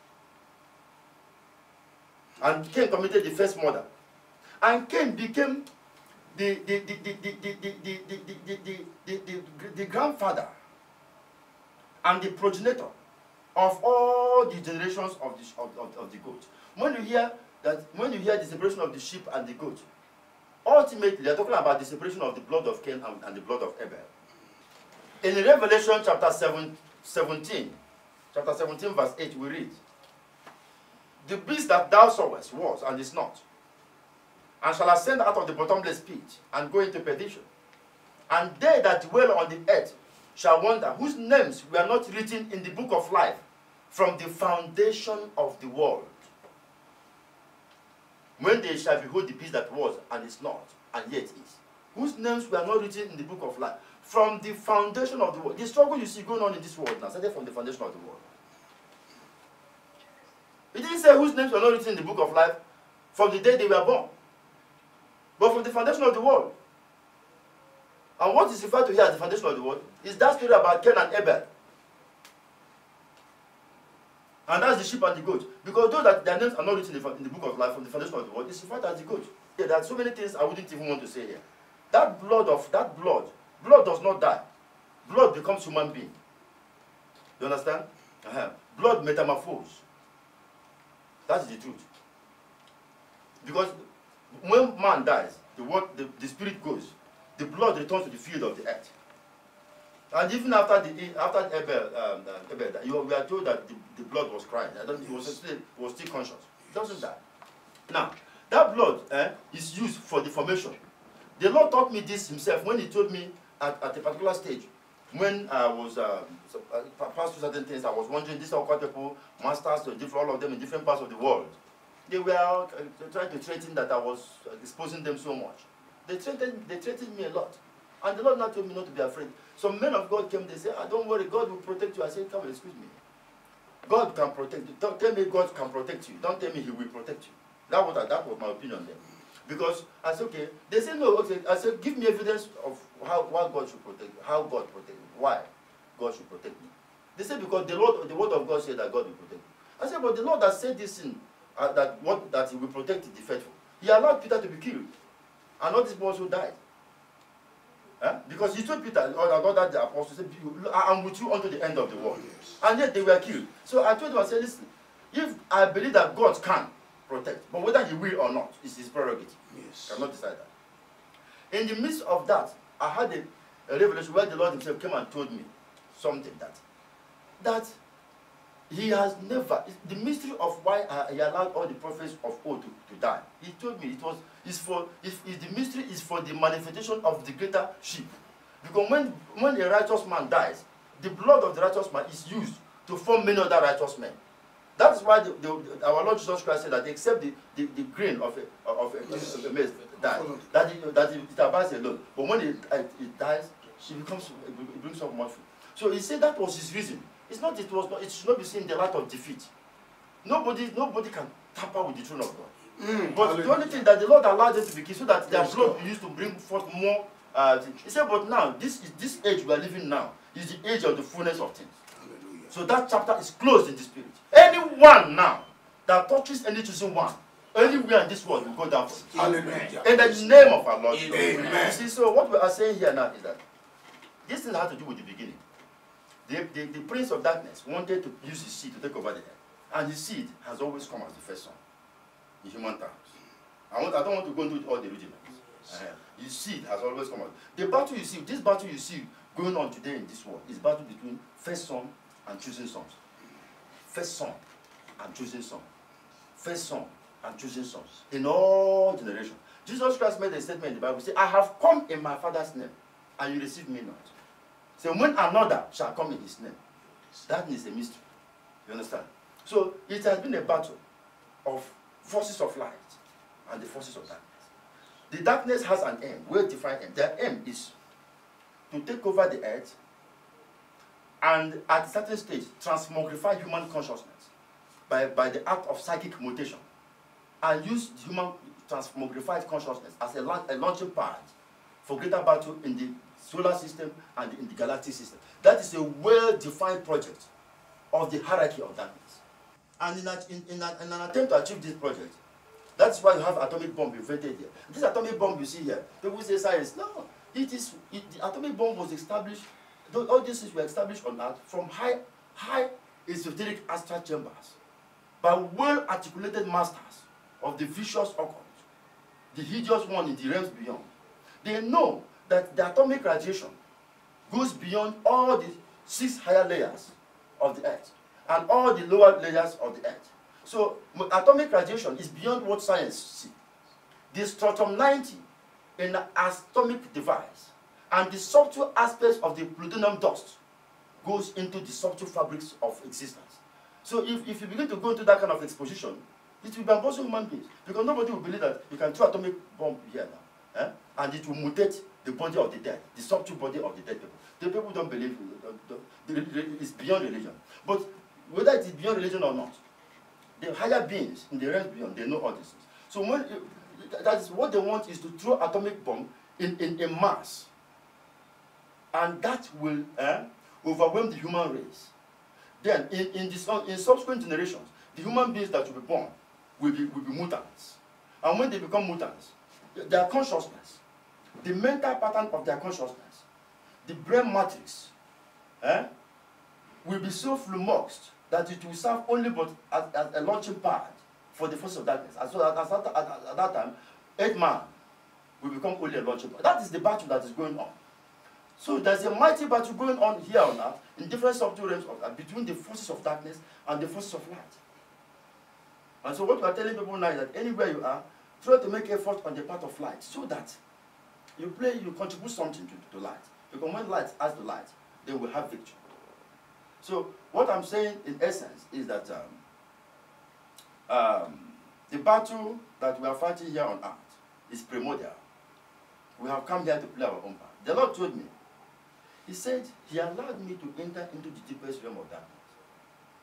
And Cain committed the first murder. And Cain became the the the the the the the the the the the the the grandfather and the progenitor of all the generations of the of, of, of the goat. When you hear that, when you hear the separation of the sheep and the goat, ultimately they are talking about the separation of the blood of Cain and, and the blood of Abel. In Revelation chapter seven, seventeen, chapter seventeen, verse eight, we read, "The beast that thou sawest was and is not, and shall ascend out of the bottomless pit, and go into perdition. And they that dwell on the earth shall wonder, whose names were not written in the book of life from the foundation of the world, when they shall behold the beast that was, and is not, and yet is." Whose names were not written in the book of life from the foundation of the world. The struggle you see going on in this world now started from the foundation of the world. It didn't say whose names were not written in the book of life from the day they were born, but from the foundation of the world. And what is referred to here as the foundation of the world is that story about Cain and Abel. And that's the sheep and the goat. Because those that their names are not written in the, in the book of life from the foundation of the world is referred to as the goat. Yeah, there are so many things I wouldn't even want to say here. That blood of that blood, blood does not die. Blood becomes human being. You understand? Uh-huh. Blood metamorphoses. That's the truth. Because when man dies, the, word, the, the spirit goes, the blood returns to the field of the earth. And even after the after Abel, um, uh, Abel you, we are told that the, the blood was crying. I don't, yes. He was still, was still conscious. It doesn't die. Now, that blood eh, is used for the formation. The Lord taught me this himself when he told me at, at a particular stage, when I was uh, past to certain things, I was wondering, these are quite people, masters, all of them in different parts of the world. They were uh, trying to threaten that I was exposing them so much. They threatened, they threatened me a lot. And the Lord now told me not to be afraid. Some men of God came, they said, ah, don't worry, God will protect you. I said, come, excuse me. God can protect you. Don't tell me God can protect you. Don't tell me He will protect you. That was that was my opinion then. Because I said, okay, they said no. Okay, I said, give me evidence of how why God should protect you, how God protect you, why God should protect me. They said because the Lord, the word of God said that God will protect you. I said, but the Lord that said this in uh, that what that He will protect the faithful. He allowed Peter to be killed, and all these boys who died. Huh? Because He told Peter, or not that the apostle said, I am with you unto the end of the world, Yes. and yet they were killed. So I told him, I said, listen, if I believe that God can protect, but whether He will or not is His prerogative. Yes. I cannot decide that. In the midst of that, I had a, a revelation where the Lord Himself came and told me something that that He has never, the mystery of why He allowed all the prophets of old to, to die. He told me it was is for is, is the mystery is for the manifestation of the greater sheep. Because when when a righteous man dies, the blood of the righteous man is used to form many other righteous men. That is why the, the, our Lord Jesus Christ said that except the, the, the grain of a, of a, Yes. of a maize dies, that it, that it, it abides alone. But when it, it, it dies, it becomes it brings up much fruit. So He said that was His reason. It's not it was not it should not be seen in the light of defeat. Nobody nobody can tamper with the throne of God. Mm, But hallelujah. the only thing that the Lord allowed them to be killed so that their Yes, blood God. be used to bring forth more. Uh, things. He said, but now this is this age we are living now is the age of the fullness of things. Hallelujah. So that chapter is closed in the spirit. Anyone now that touches any chosen one, anywhere in this world will go down for it. Hallelujah. In the name of our Lord. Amen. You see, so what we are saying here now is that this thing had to do with the beginning. The, the, the prince of darkness wanted to use his seed to take over the earth. And his seed has always come as the first son in human terms. I, want, I don't want to go into all the rudiments. Uh, his seed has always come out. The battle you see, this battle you see going on today in this world is battle between first son and chosen sons. First son and chosen son. First son and chosen sons. In all generations. Jesus Christ made a statement in the Bible. He said, I have come in my Father's name, and you receive me not. So when another shall come in his name, that is a mystery. You understand? So it has been a battle of forces of light and the forces of darkness. The darkness has an aim, well-defined aim. Their aim is to take over the earth and at a certain stage transmogrify human consciousness by, by the act of psychic mutation and use the human transmogrified consciousness as a, a launching pad for greater battle in the solar system and in the galactic system. That is a well-defined project of the hierarchy of darkness. And in, a, in, in, a, in an attempt to achieve this project, that's why you have atomic bomb invented here. This atomic bomb you see here, people say science. No, it is it, the atomic bomb was established. All these things were established on Earth from high, high esoteric astral chambers by well-articulated masters of the vicious occult, the hideous one in the realms beyond. They know that the atomic radiation goes beyond all the six higher layers of the Earth and all the lower layers of the Earth. So atomic radiation is beyond what science sees. The stratum ninety in an atomic device and the subtle aspects of the plutonium dust goes into the subtle fabrics of existence. So if, if you begin to go into that kind of exposition, it will be impossible human beings. Because nobody will believe that you can throw atomic bomb here now. Eh? And it will mutate the body of the dead, the subtle body of the dead people. The people don't believe it. It's beyond religion. But whether it is beyond religion or not, the higher beings in the realms beyond, they know all these things. So when, that is what they want is to throw atomic bomb in, in, in mass. And that will eh, overwhelm the human race. Then, in, in, this, in subsequent generations, the human beings that will be born will be, will be mutants. And when they become mutants, their consciousness, the mental pattern of their consciousness, the brain matrix, eh, will be so flummoxed that it will serve only but as, as a launching pad for the force of darkness. And so at, at, at, at that time, eight man will become only a launching pad. That is the battle that is going on. So there's a mighty battle going on here on earth in different subtle realms of earth between the forces of darkness and the forces of light. And so what we are telling people now is that anywhere you are, try to make effort on the part of light so that you play, you contribute something to, to light. Because when light has the light, they will have victory. So what I'm saying in essence is that um, um, the battle that we are fighting here on earth is primordial. We have come here to play our own part. The Lord told me, He said, He allowed me to enter into the deepest realm of darkness.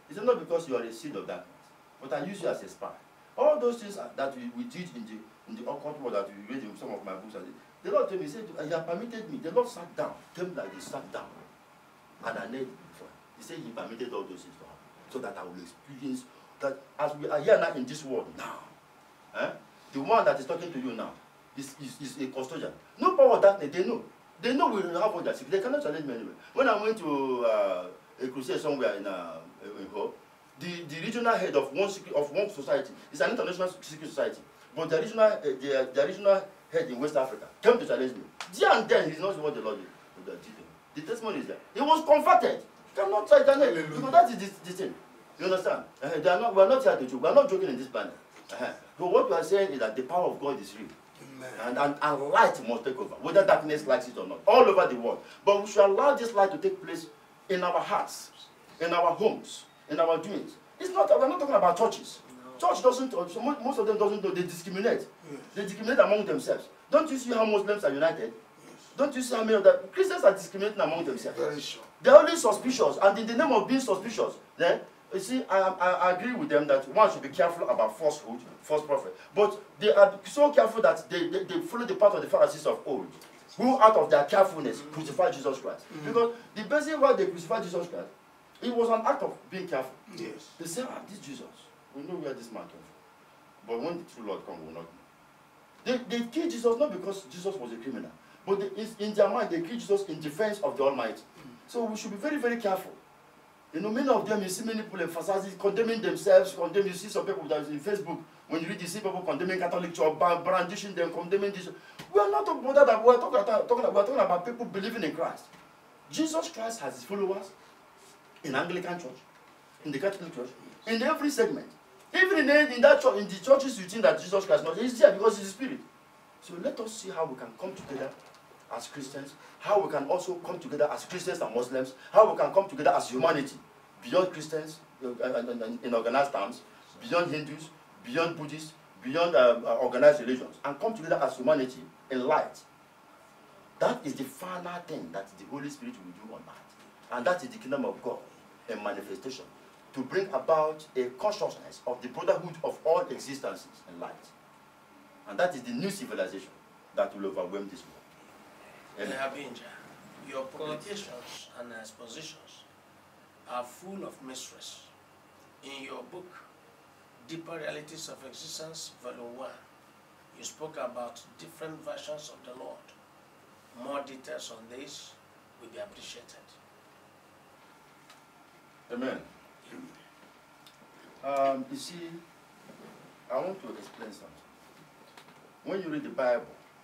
He said, not because you are a seed of darkness, but I use you as a spy. All those things that we, we did in the in the occult world that we read in some of my books, the Lord told me, he said, you have permitted me. The Lord sat down, came like he sat down, and I knelt before. He said he permitted all those things to happen, so that I will experience that as we are here now in this world now, eh, the one that is talking to you now is, is, is a custodian. No power of darkness, they know. They know we have all that. They cannot challenge me anyway. When I went to uh, a crusade somewhere in uh, in Ho, the, the regional head of one secret, of one society is an international secret society, but the regional uh, the, the regional head in West Africa came to challenge me. There and then he's not what the Lord did. The testimony is there. He was converted. You cannot try that because that is the, the thing. You understand? Uh, they are not. We are not here to joke. We are not joking in this planet. Uh-huh. So what we are saying is that the power of God is real. And, and, and light must take over, whether darkness likes it or not, all over the world. But we should allow this light to take place in our hearts, in our homes, in our doings. It's not, we're not talking about churches. No. Church doesn't, most of them doesn't know, they discriminate. Yes. They discriminate among themselves. Don't you see how Muslims are united? Yes. Don't you see how many of them, Christians are discriminating among themselves? Very sure. They're only suspicious, and in the name of being suspicious, then, you see, I, I, I agree with them that one should be careful about falsehood, false prophet. But they are so careful that they, they, they follow the path of the Pharisees of old, who out of their carefulness crucified Jesus Christ. Mm-hmm. Because the reason why they crucified Jesus Christ, it was an act of being careful. Yes. They said, ah, this Jesus, we know where this man came from. But when the true Lord comes, we will not know. They, they killed Jesus not because Jesus was a criminal, but they, in their mind, they killed Jesus in defense of the Almighty. Mm-hmm. So we should be very, very careful. You know, many of them, you see many people emphasizing, condemning themselves, condemn. You see some people that is in Facebook, when you read, you see people condemning Catholic Church, brandishing them, condemning this. We are not talking about that, we are talking about, talking about, we are talking about people believing in Christ. Jesus Christ has his followers in Anglican Church, in the Catholic Church, in every segment. Even in, the, in that church, in the churches you think that Jesus Christ not, he's there because he's a spirit. So let us see how we can come together as Christians, how we can also come together as Christians and Muslims, how we can come together as humanity, beyond Christians, in organized terms, beyond Hindus, beyond Buddhists, beyond uh, uh, organized religions, and come together as humanity in light. That is the final thing that the Holy Spirit will do on earth. And that is the kingdom of God, a manifestation, to bring about a consciousness of the brotherhood of all existences in light. And that is the new civilization that will overwhelm this world. Habinja, your publications and expositions are full of mysteries. In your book, Deeper Realities of Existence, Volume one, you spoke about different versions of the Lord. More details on this will be appreciated. Amen. Um, you see, I want to explain something. When you read the Bible,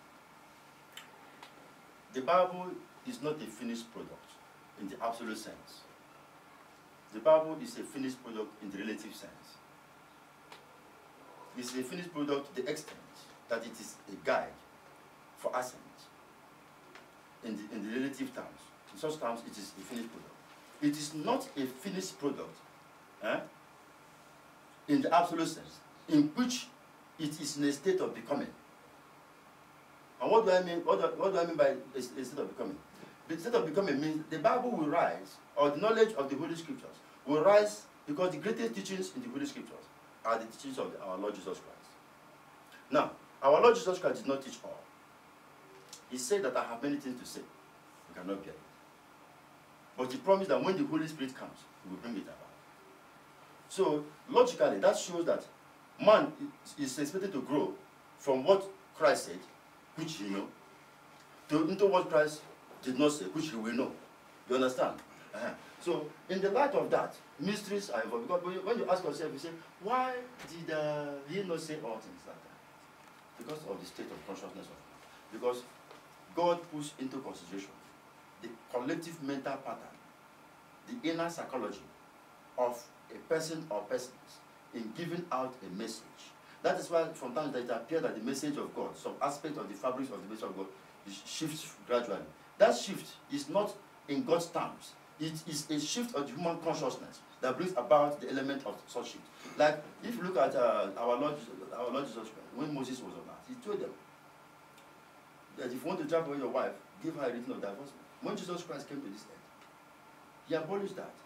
the Bible is not a finished product in the absolute sense. The Bible is a finished product in the relative sense. It's a finished product to the extent that it is a guide for assent in the, in the relative terms. In such terms, it is a finished product. It is not a finished product eh, in the absolute sense, in which it is in a state of becoming. And what do I mean? What do, what do I mean by a, a state of becoming? The state of becoming means the Bible will rise, or the knowledge of the Holy Scriptures will rise, because the greatest teachings in the Holy Scriptures are the teachings of our Lord Jesus Christ. Now, our Lord Jesus Christ did not teach all. He said that I have many things to say. You cannot bear it. But he promised that when the Holy Spirit comes, he will bring it about. So, logically, that shows that man is expected to grow from what Christ said, which he know, to into what Christ did not say, which he will know. You understand? Uh-huh. So, in the light of that, mysteries are involved. Because when you ask yourself, you say, why did uh, he not say all things like that? Because of the state of consciousness of man. Because God puts into consideration the collective mental pattern, the inner psychology of a person or persons in giving out a message. That is why from time to time it appears that the message of God, some aspect of the fabric of the message of God, shifts gradually. That shift is not in God's terms. It is a shift of the human consciousness that brings about the element of such shift. Like, if you look at uh, our, Lord, our Lord Jesus Christ, when Moses was on earth, he told them that if you want to drive away your wife, give her a written of divorce. When Jesus Christ came to this earth, he abolished that.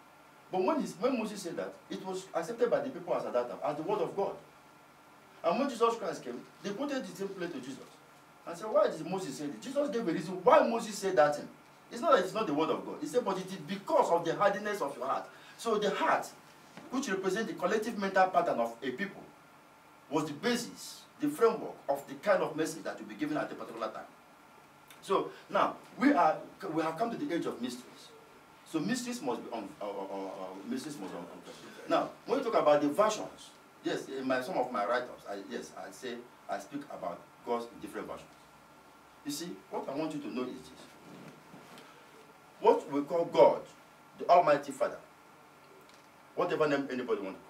But when, when Moses said that, it was accepted by the people as at that time as the word of God. And when Jesus Christ came, they quoted the same place to Jesus. And said, why did Moses say this? Jesus gave a reason why Moses said that thing. It's not that it's not the word of God. He said, but it is because of the hardiness of your heart. So the heart, which represents the collective mental pattern of a people, was the basis, the framework of the kind of message that will be given at a particular time. So now, we, are, we have come to the age of mysteries. So mysteries must be on, uh, uh, uh, mysteries must be on. Now, when we talk about the versions, yes, in my, some of my write-ups, I, yes, I say, I speak about God's in different versions. You see, what I want you to know is this. What we call God, the Almighty Father, whatever name anybody wants to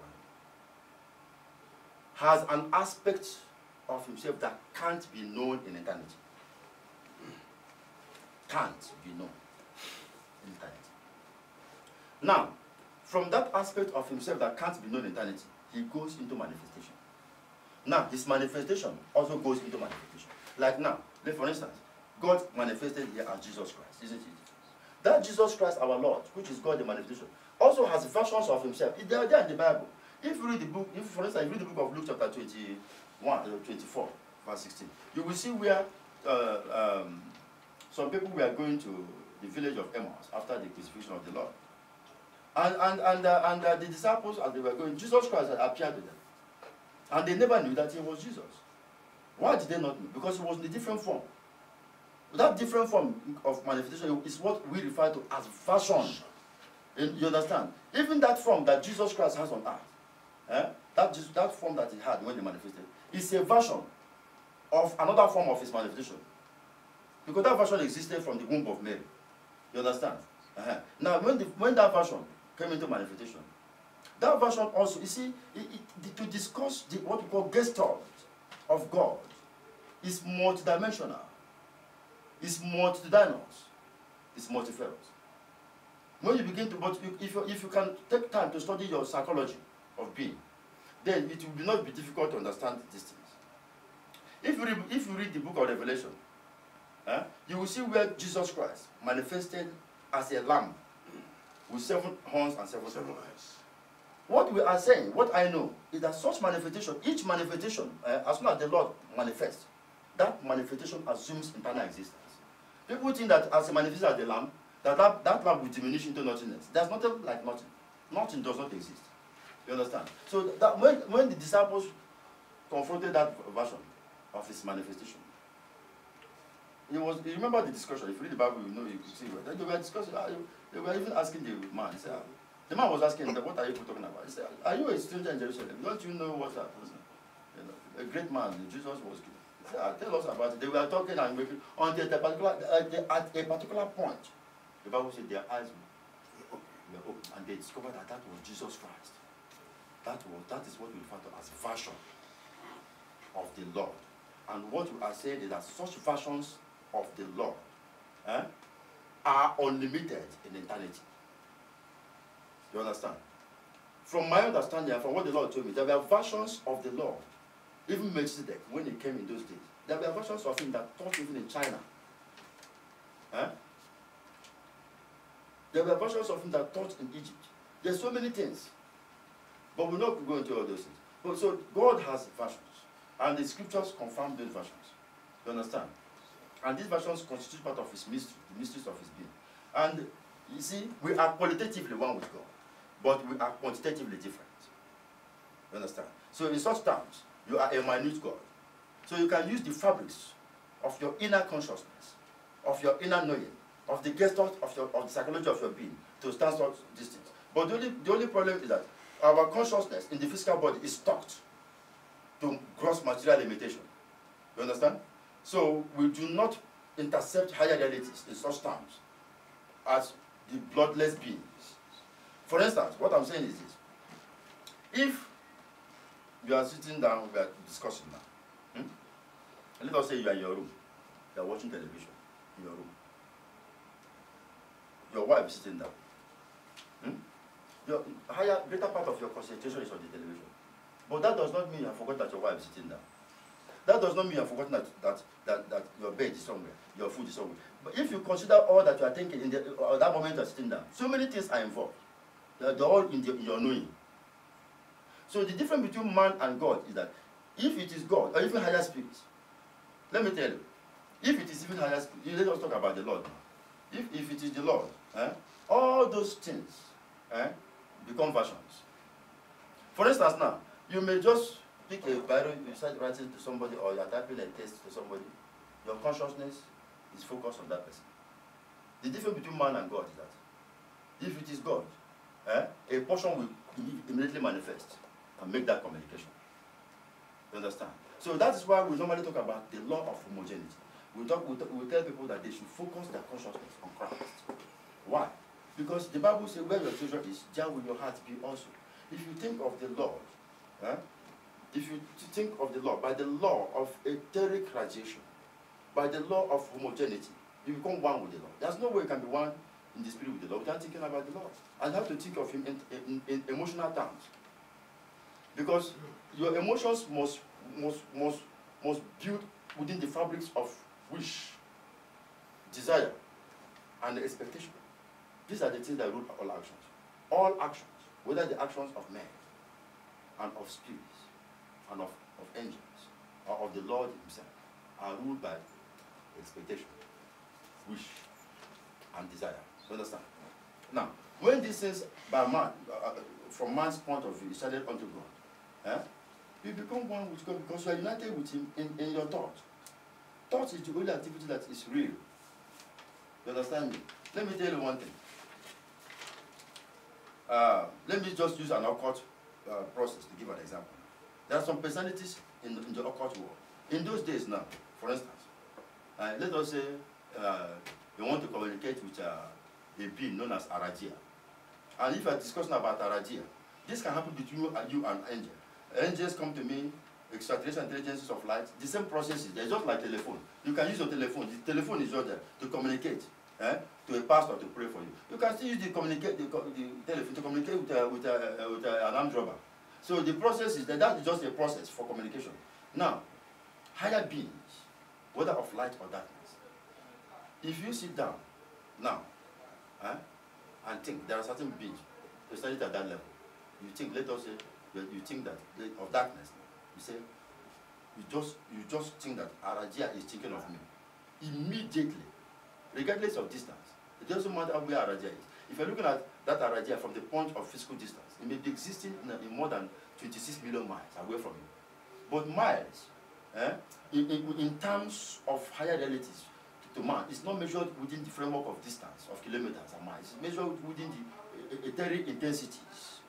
call him, has an aspect of himself that can't be known in eternity. Can't be known in eternity. Now, from that aspect of himself that can't be known in eternity, he goes into manifestation. Now, his manifestation also goes into manifestation. Like now, like for instance, God manifested here as Jesus Christ, isn't it? That Jesus Christ, our Lord, which is God the manifestation, also has versions of himself. They are there in the Bible. If you read the book, if for instance, you read the book of Luke chapter twenty-one, twenty-four, verse sixteen, you will see where uh, um, some people were going to the village of Emmaus after the crucifixion of the Lord. And, and, and, uh, and uh, the disciples, as they were going, Jesus Christ had appeared to them. And they never knew that he was Jesus. Why did they not know? Because he was in a different form. That different form of manifestation is what we refer to as version. You understand? Even that form that Jesus Christ has on earth, eh, that, that form that he had when he manifested, is a version of another form of his manifestation. Because that version existed from the womb of Mary. You understand? Uh-huh. Now, when, the, when that version came into manifestation, that version also, you see, it, it, to discuss the, what we call gestalt of God is multidimensional, is multitudinous, is multifarious. When you begin to, but you, if, you, if you can take time to study your psychology of being, then it will not be difficult to understand these things. If you read, if you read the book of Revelation, eh, you will see where Jesus Christ manifested as a lamb with seven horns and seven eyes. What we are saying, what I know, is that such manifestation, each manifestation, uh, as soon as the Lord manifests, that manifestation assumes internal existence. People think that as a manifestation as the lamb, that, that that lamb will diminish into nothingness. There's nothing like nothing. Nothing does not exist. You understand? So that when, when the disciples confronted that version of his manifestation, it was, you remember the discussion, if you read the Bible, you know, you see, they were discussing, they were even asking the man, he said, the man was asking, what are you talking about? He said, are you a stranger in Jerusalem? Don't you know what happened? You know, a great man, Jesus was killed. He said, tell us about it. They were talking and making, until at a particular, at a particular point, the Bible said their eyes were open, and they discovered that that was Jesus Christ. That was, that is what we refer to as version of the Lord. And what we are saying is that such versions of the Lord eh, are unlimited in eternity. You understand? From my understanding and from what the Lord told me, there were versions of the Lord, even Melchizedek, when he came in those days, there were versions of him that taught even in China. Eh? There were versions of him that taught in Egypt. There's so many things. But we're not going into all those things. But so God has versions. And the scriptures confirm those versions. You understand? And these versions constitute part of his mystery, the mysteries of his being. And you see, we are qualitatively one with God, but we are quantitatively different. You understand? So in such terms, you are a minute God. So you can use the fabrics of your inner consciousness, of your inner knowing, of the gestalt of, your, of the psychology of your being to stand such distance. But the only, the only problem is that our consciousness in the physical body is stuck to gross material limitation. You understand? So we do not intercept higher realities in such terms as the bloodless beings. For instance, what I'm saying is this. If you are sitting down, we are discussing now. Hmm? Let us say you are in your room. You are watching television in your room. Your wife is sitting down. Hmm? Your higher, greater part of your concentration is on the television. But that does not mean you have forgotten that your wife is sitting down. That does not mean you have forgotten that, that, that, that your bed is somewhere, your food is somewhere. But if you consider all that you are thinking in the, uh, that moment you are sitting down, so many things are involved. They're they're all in, the, in your knowing. So the difference between man and God is that if it is God, or even higher spirits, let me tell you, if it is even higher spirits, let us talk about the Lord now. If, if it is the Lord, eh, all those things eh, become versions. For instance now, you may just pick a Bible, you start writing to somebody, or you're typing a text to somebody, your consciousness is focused on that person. The difference between man and God is that if it is God, eh, a portion will immediately manifest and make that communication. You understand? So that is why we normally talk about the law of homogeneity. We, talk, we, talk, we tell people that they should focus their consciousness on Christ. Why? Because the Bible says where your treasure is, there will your heart be also. If you think of the Lord, eh, if you think of the law, by the law of etheric radiation, by the law of homogeneity, you become one with the Lord. There's no way you can be one in the spirit with the Lord without thinking about the Lord. And you have to think of him in, in, in emotional terms. Because your emotions must, must, must, must build within the fabrics of wish, desire, and expectation. These are the things that rule all actions. All actions, whether the actions of men, and of spirits, and of, of angels, or of the Lord himself, are ruled by expectation, wish, and desire. You understand? Now, when these things by man, uh, from man's point of view, is started unto God, eh, you become one with God because you are united with him in, in your thought. Thought is the only activity that is real. You understand me? Let me tell you one thing. Uh, let me just use an occult uh, process to give an example. There are some personalities in, in the occult world. In those days now, for instance, uh, let us say uh, you want to communicate with uh, a being known as Aradia. And if you are discussing about Aradia, this can happen between you and, you and angel. Angels come to me, extraterrestrial intelligences of light, the same processes. They're just like telephone. You can use your telephone. The telephone is just there to communicate eh, to a pastor to pray for you. You can still use the, communicate, the, the telephone to communicate with, uh, with, uh, uh, with uh, an armed robber. So the process is that that is just a process for communication. Now, higher beings, whether of light or darkness, if you sit down now eh, and think there are certain beings, especially at that level, you think, let us say, you think that of darkness, you say, you just you just think that Arajia is thinking of me. Immediately, regardless of distance, it doesn't matter where Arajia is. If you're looking at that Arajia from the point of physical distance, it may be existing in, in more than twenty-six million miles away from you. But miles, eh, in, in, in terms of higher realities to, to man, it's not measured within the framework of distance, of kilometers and miles. It's measured within the etheric intensities.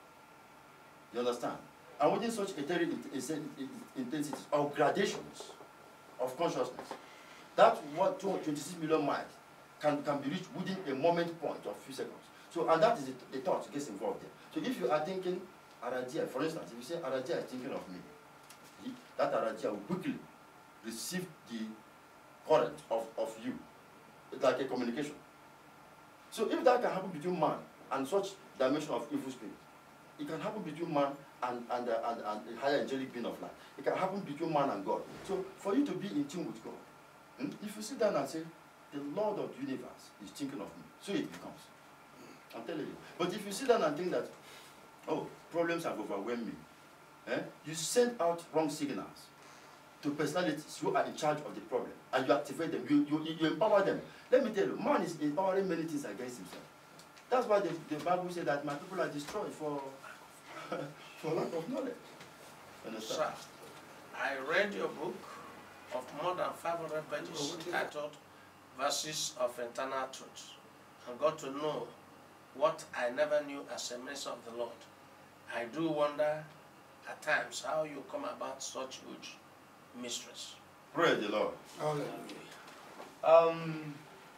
You understand? And within such etheric intensities or gradations of consciousness, that what two hundred twenty-six million miles can, can be reached within a moment point of few seconds. So, and that is the, the thought gets involved there. So if you are thinking Aradia, for instance, if you say Aradia is thinking of me, he, that Aradia will quickly receive the current of, of you. It's like a communication. So if that can happen between man and such dimension of evil spirit, it can happen between man and, and, uh, and, and a higher angelic being of light. It can happen between man and God. So for you to be in tune with God, hmm, if you sit down and say, the Lord of the universe is thinking of me, so it becomes. I'm telling you. But if you sit down and think that, oh, problems have overwhelmed me, eh, you send out wrong signals to personalities who are in charge of the problem, and you activate them, you, you, you empower them. Let me tell you, man is empowering many things against himself. That's why the, the Bible says that my people are destroyed for, for lack of knowledge. Understand? Sir, I read your book of more than five hundred pages titled Verses of Internal Truth, and got to know what I never knew as a minister of the Lord. I do wonder at times how you come about such huge mysteries. Praise the Lord. Hallelujah. Um,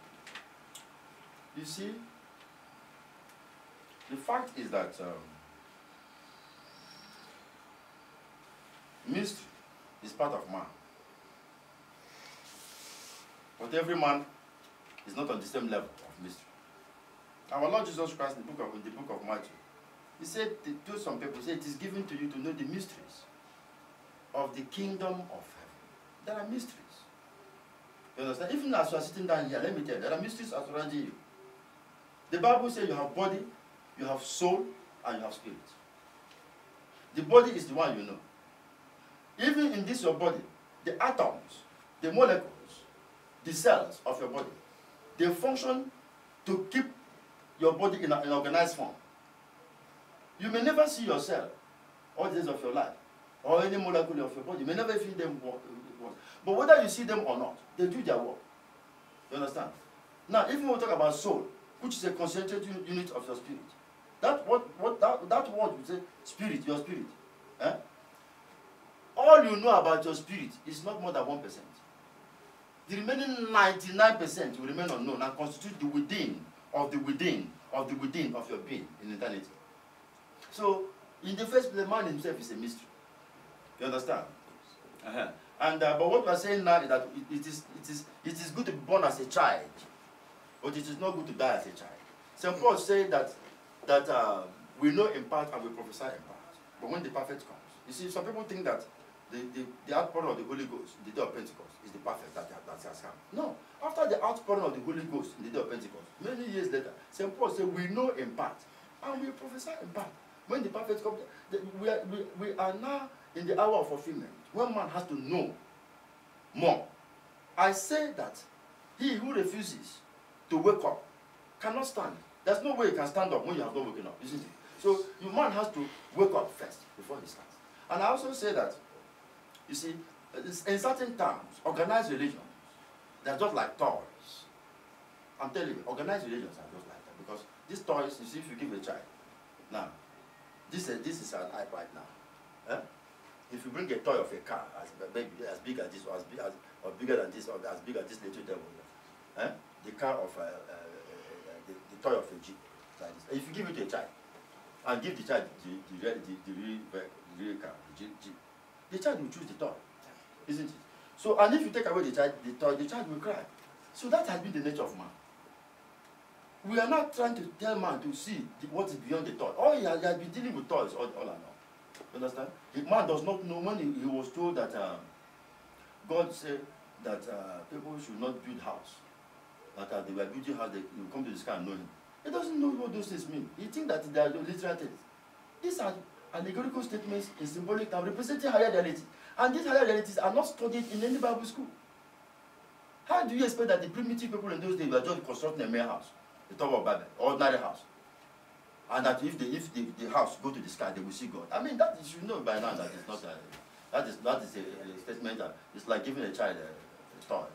you see, the fact is that um, mystery is part of man. But every man is not on the same level of mystery. Our Lord Jesus Christ in the book of, in the book of Matthew, he said to some people, he said, it is given to you to know the mysteries of the kingdom of heaven. There are mysteries. You understand? Even as you are sitting down here, let me tell you, there are mysteries surrounding you. The Bible says you have body, you have soul, and you have spirit. The body is the one you know. Even in this your body, the atoms, the molecules, the cells of your body, they function to keep your body in an organized form. You may never see your cell all the days of your life, or any molecule of your body. You may never feel them work. But whether you see them or not, they do their work. You understand? Now, if we talk about soul, which is a concentrated unit of your spirit, that what what that, that word we say spirit, your spirit. Eh? All you know about your spirit is not more than one percent. The remaining ninety-nine percent will remain unknown and constitute the within of the within of the within of your being in eternity. So, in the first place, man himself is a mystery. You understand? Uh-huh. And uh, but what we are saying now is that it, it is it is it is good to be born as a child, but it is not good to die as a child. Saint Paul said that that uh, we know in part and we prophesy in part. But when the perfect comes, you see, some people think that the the, the outpouring of the Holy Ghost, the day of Pentecost, is the perfect that that has come. No, after the outpouring of the Holy Ghost in the day of Pentecost, many years later, Saint Paul said we know in part and we prophesy in part. When the perfect comes, the, we, are, we, we are now in the hour of fulfillment, when man has to know more. I say that he who refuses to wake up cannot stand. There's no way he can stand up when you have not woken up, isn't it? So your man has to wake up first before he starts. And I also say that, you see, in certain terms, organized religions, they're just like toys. I'm telling you, organized religions are just like that. Because these toys, you see, if you give a child, now, this, uh, this is an iPad now. Eh? If you bring a toy of a car, as, maybe as big as this, or as big as, or bigger than this, or as big as this little devil, eh? The car of, uh, uh, uh, uh, the, the toy of a jeep, like this. If you give it to a child, and give the child the, the, the, the, the, real, the real car, the jeep, jeep, the child will choose the toy, isn't it? So, and if you take away the child, the toy, the child will cry. So that has been the nature of man. We are not trying to tell man to see the, what is beyond the toy. All he has, he has been dealing with toys all, all along. You understand? The man does not know when he, he was told that uh, God said that uh, people should not build house. That uh, they were building house, they will come to the sky and know him. He doesn't know what those things mean. He thinks that they are literal things. These are allegorical statements in symbolic terms representing higher reality. And these higher realities are not studied in any Bible school. How do you expect that the primitive people in those days were just constructing a mere house? The Tower of Babel, ordinary house. And that if the if the, the house go to the sky, they will see God. I mean, that you should know by now that it's not a, that is that is a, a statement that it's like giving a child a, a toy.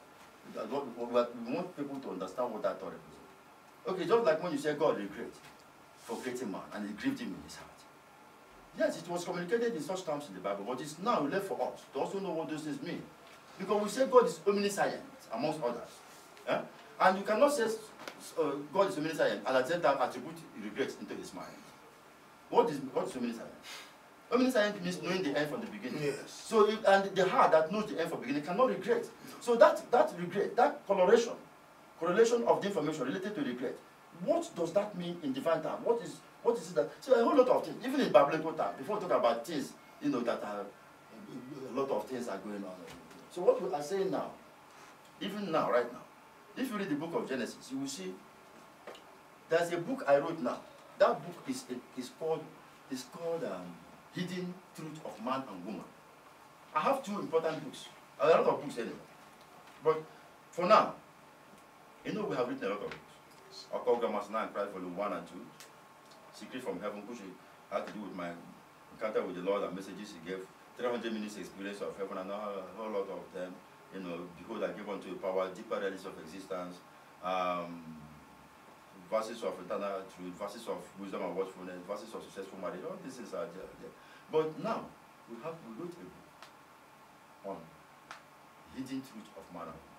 We want people to understand what that toy represents. Okay, just like when you say God regret for creating man and it grieved him in his heart. Yes, it was communicated in such terms in the Bible, but it's now left for us to also know what those things mean. Because we say God is omniscient, amongst others. Yeah? And you cannot say uh, God is omniscient and at the same time attribute regret into his mind. What is what is omniscient? Omniscient means knowing the end from the beginning. Yes. So if, and the heart that knows the end from the beginning cannot regret. So that that regret, that correlation, correlation of the information related to regret, what does that mean in divine time? What is what is it that? So a whole lot of things, even in biblical time, before we talk about things, you know, that are, a lot of things are going on. So what we are saying now, even now, right now, if you read the book of Genesis, you will see there's a book I wrote now. That book is is called is called um, Hidden Truth of Man and Woman. I have two important books, a lot of books anyway. But for now, you know we have written a lot of books. Occult Grammars nine, Christ Volume one and two, Secret from Heaven, which had to do with my encounter with the Lord and messages he gave, three hundred minutes experience of heaven, and a whole lot of them. You know, behold, I give unto you power, deeper realities of existence, um, verses of eternal truth, verses of wisdom and watchfulness, verses of successful marriage. All these things are there. But now, we have we wrote a book on hidden truth of man and woman.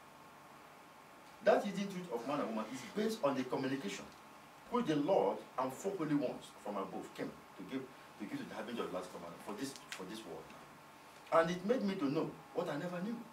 That hidden truth of man and woman is based on the communication which the Lord and four holy ones from above came to give to give to the having of the last command for this for this world. And it made me to know what I never knew.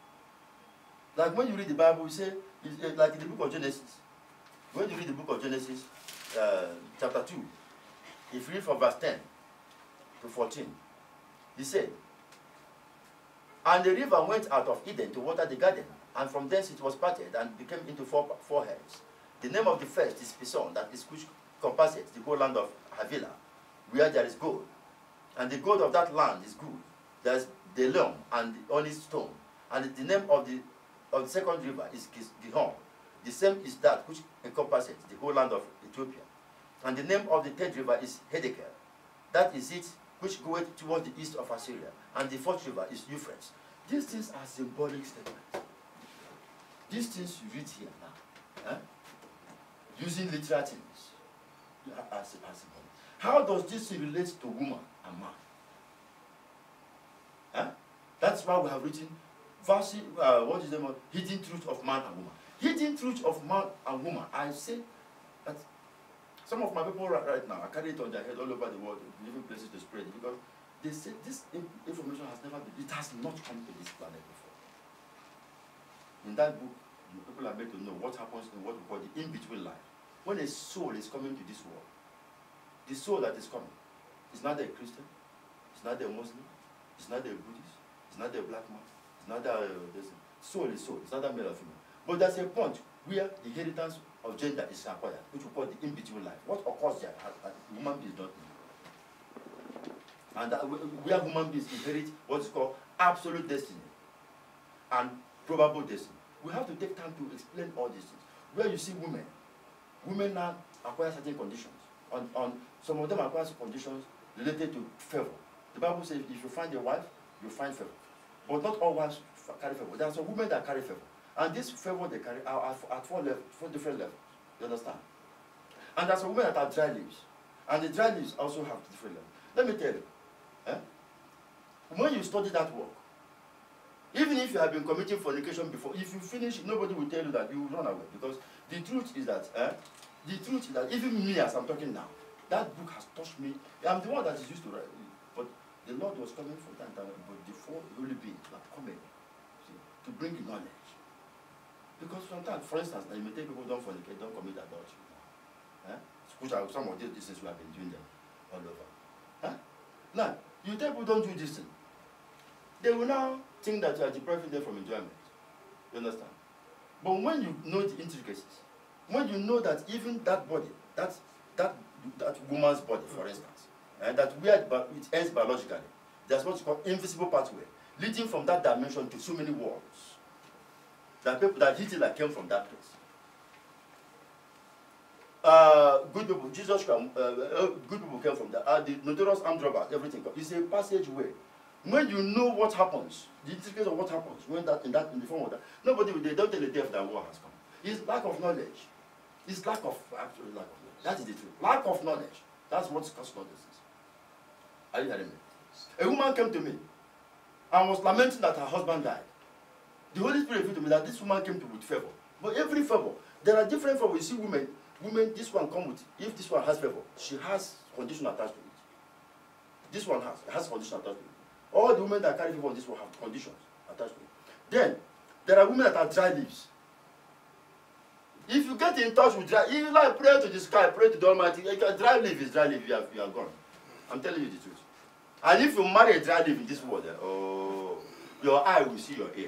Like when you read the Bible, you say, like in the book of Genesis, when you read the book of Genesis, uh, chapter two, if you read from verse ten to fourteen, he said, and the river went out of Eden to water the garden, and from thence it was parted and became into four, four heads. The name of the first is Pison, that is which compasses the whole land of Havilah, where there is gold. And the gold of that land is good. There is the loam and the honest stone. And the name of the of the second river is Gihon. The same is that which encompasses the whole land of Ethiopia. And the name of the third river is Hedekel. That is it which goeth towards the east of Assyria. And the fourth river is Euphrates. These things are symbolic statements. These things you read here now, eh? Using literal things as, as symbolic. How does this relate to woman and man? Eh? That's why we have written verse, uh, what is the name? Hidden truth of man and woman. Hidden truth of man and woman. I say that some of my people right, right now, I carry it on their head all over the world, in different places to spread it, because they say this information has never been, it has not come to this planet before. In that book, people are made to know what happens in what we call the in-between life. When a soul is coming to this world, the soul that is coming is neither a Christian, it's neither a Muslim, it's neither a Buddhist, it's neither a black man, it's neither a uh, soul is soul, it's neither male or female. But there's a point where the inheritance of gender is acquired, which we call the in-between life. What occurs there, uh, uh, human beings don't know. And that, where human beings inherit what is called absolute destiny and probable destiny. We have to take time to explain all these things. Where you see women, women now acquire certain conditions. On, on some of them acquire conditions related to favor. The Bible says if you find a wife, you find favor. But not all wives carry favor. There are some women that carry favor. And this favor they carry are at four, level, four different levels. You understand? And there are some women that have dry leaves. And the dry leaves also have different levels. Let me tell you, eh? When you study that work, even if you have been committing fornication before, if you finish, nobody will tell you that you will run away. Because the truth is that, eh, the truth is that even me as I'm talking now, that book has touched me. I'm the one that is used to write. But the Lord was coming from time to time, but the four holy beings were coming, see, to bring knowledge. Because sometimes, for instance, you may take people don't fornicate, don't commit adultery. Eh? Which are some of these things we have been doing them all over. Eh? Now, you tell people don't do this thing. They will now think that you are depriving them from enjoyment. You understand? But when you know the intricacies, when you know that even that body, that that that woman's body, for instance, and that we are, it ends biologically, there's what's called invisible pathway, leading from that dimension to so many worlds. That people that Hitler came from that place. Uh, good people, Jesus came, uh, uh, good people came from that. Uh, the notorious armed robbers, everything. It's a passageway. When you know what happens, the intricacies of what happens, when that in that in the form of that, nobody will, they don't tell the deaf that war has come. It's lack of knowledge. It's lack of absolute lack of knowledge. That is the truth. Lack of knowledge. That's what caused all this is. Are you hearing me? A woman came to me and was lamenting that her husband died. The Holy Spirit revealed to me that this woman came to with favor. But every favor, there are different favors. You see women, women, this one come with, if this one has favor, she has condition attached to it. This one has, has condition attached to it. All the women that carry favor on this will have conditions attached to it. Then, there are women that have dry leaves. If you get in touch with dry, if you like pray to the sky, pray to the Almighty, dry leaf is dry leaf, you are, you are gone. I'm telling you the truth. And if you marry a dry leaf in this world, then, oh, your eye will see your ear.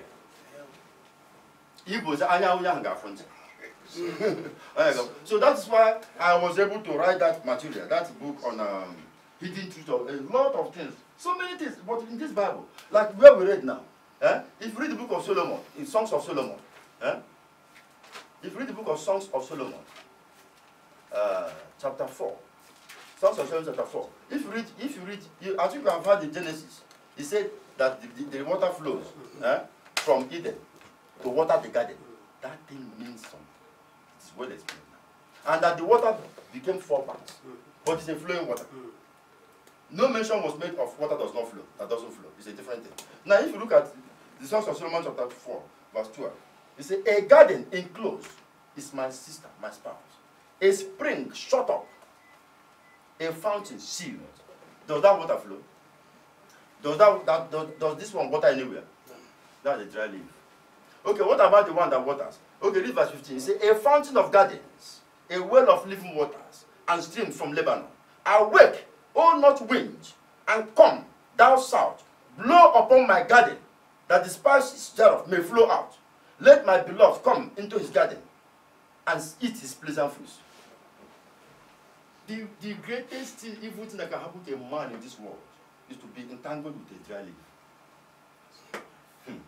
So that's why I was able to write that material, that book on um, hidden truth of a lot of things. So many things, but in this Bible, like where we read now, eh? If you read the book of Solomon, in Songs of Solomon, eh? If you read the book of Songs of Solomon, uh, chapter four, Songs of Solomon chapter four, if you read, if you read, you, I think you have heard the Genesis, he said that the, the, the water flows eh? from Eden to water the garden. That thing means something. It's well explained now. And that the water became four parts, but it's a flowing water. No mention was made of water does not flow, that doesn't flow. It's a different thing. Now, if you look at the Songs of Solomon chapter four, verse twelve, it says, a garden enclosed is my sister, my spouse. A spring shut up, a fountain sealed. Does that water flow? Does that, that does, does this one water anywhere? That's a dry leaf. Okay, what about the one that waters? Okay, read verse fifteen. It says, a fountain of gardens, a well of living waters, and streams from Lebanon. Awake, O north wind, and come, thou south, blow upon my garden, that the spices thereof may flow out. Let my beloved come into his garden, and eat his pleasant fruits. The, the greatest thing, evil thing that can happen to a man in this world is to be entangled with a dry leaf. Hmm.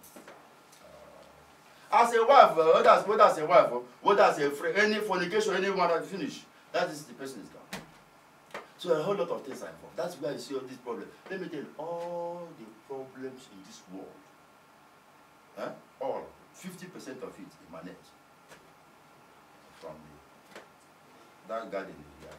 As a wife, uh, whether, as, whether as a wife, or whether as a friend, any fornication, anyone that finish, that is the person is gone. So a whole lot of things are involved. That's why you see all these problems. Let me tell you, all the problems in this world, huh? all, fifty percent of it emanates from the, that garden here.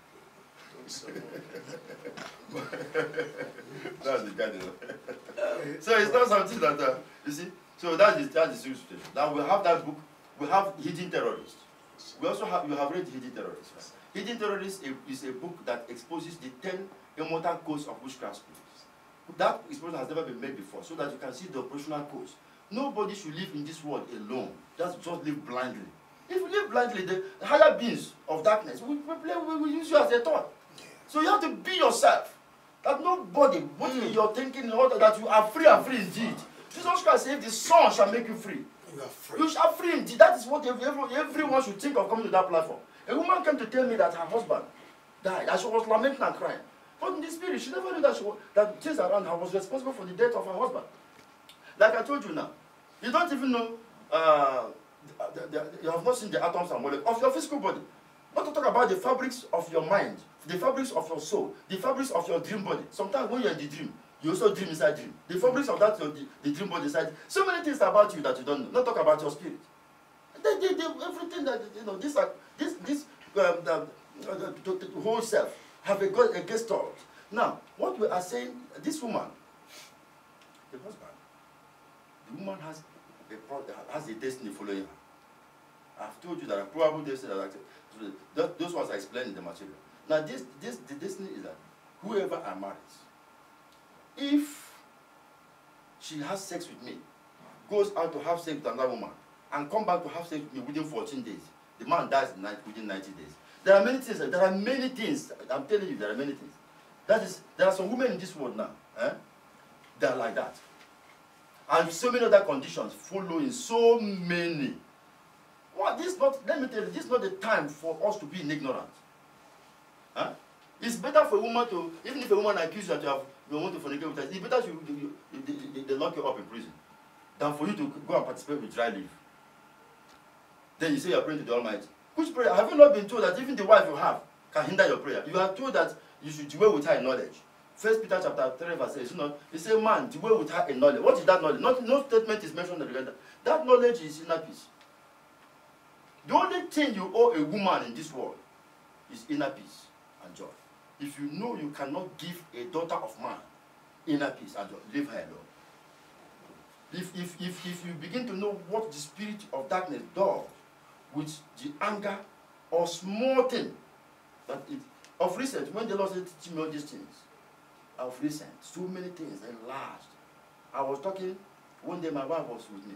That's the garden. So it's not something that, uh, you see, so that is that is the situation. Now we have that book, we have Hidden Terrorists. We also have, you have read Hidden Terrorists, right? Hidden Terrorists is a book that exposes the ten immortal codes of witchcraft spirits. That exposure has never been made before, so that you can see the operational codes. Nobody should live in this world alone. Just, just live blindly. If you live blindly, the higher beings of darkness will, will, will use you as a toy. So you have to be yourself. That nobody, what mm. you're thinking in order that you are free and free indeed. Jesus Christ said, the Son shall make you free. You are free. You shall free indeed. That is what every, everyone should think of coming to that platform. A woman came to tell me that her husband died, and she was lamenting and crying. But in the spirit, she never knew that, she was, that things around her was responsible for the death of her husband. Like I told you now, you don't even know, uh, the, the, the, you have not seen the atoms and molecules of your physical body. Not to talk about the fabrics of your mind, the fabrics of your soul, the fabrics of your dream body. Sometimes when you're in the dream, you also dream inside dream. The fabrics of that, the, the dream body inside. So many things about you that you don't know. Not talk about your spirit. They, they, they, everything that, you know, this, this, this um, the, the, the, the whole self have a, a guest thought. Now, what we are saying, this woman, the husband, the woman has a, has a destiny following her. I've told you that a probable destiny that those ones are explained in the material. Now, this, this, the destiny is that whoever I marry, if she has sex with me, goes out to have sex with another woman, and come back to have sex with me within fourteen days, the man dies within ninety days. There are many things. There are many things. I'm telling you, there are many things. That is, there are some women in this world now. Eh? They are like that, and so many other conditions following. So many. Well, this not. Let me tell you, this is not the time for us to be in ignorance. Huh? It's better for a woman to, even if a woman accuses you that you have you want to fornicate with her, it's better you, you, you, they, they lock you up in prison than for you to go and participate with dry leaf. Then you say you are praying to the Almighty. Which prayer? Have you not been told that even the wife you have can hinder your prayer? You are told that you should dwell with her in knowledge. First Peter chapter three verse eight. You know, he said, man, dwell with her in knowledge. What is that knowledge? Not, no statement is mentioned regarding that. That knowledge is inner peace. The only thing you owe a woman in this world is inner peace and joy. If you know you cannot give a daughter of man inner peace and joy, leave her alone. If, if, if, if you begin to know what the spirit of darkness does with the anger or small thing, that it, of recent, when the Lord said teach me all these things, of recent, so many things enlarged. I was talking, one day my wife was with me,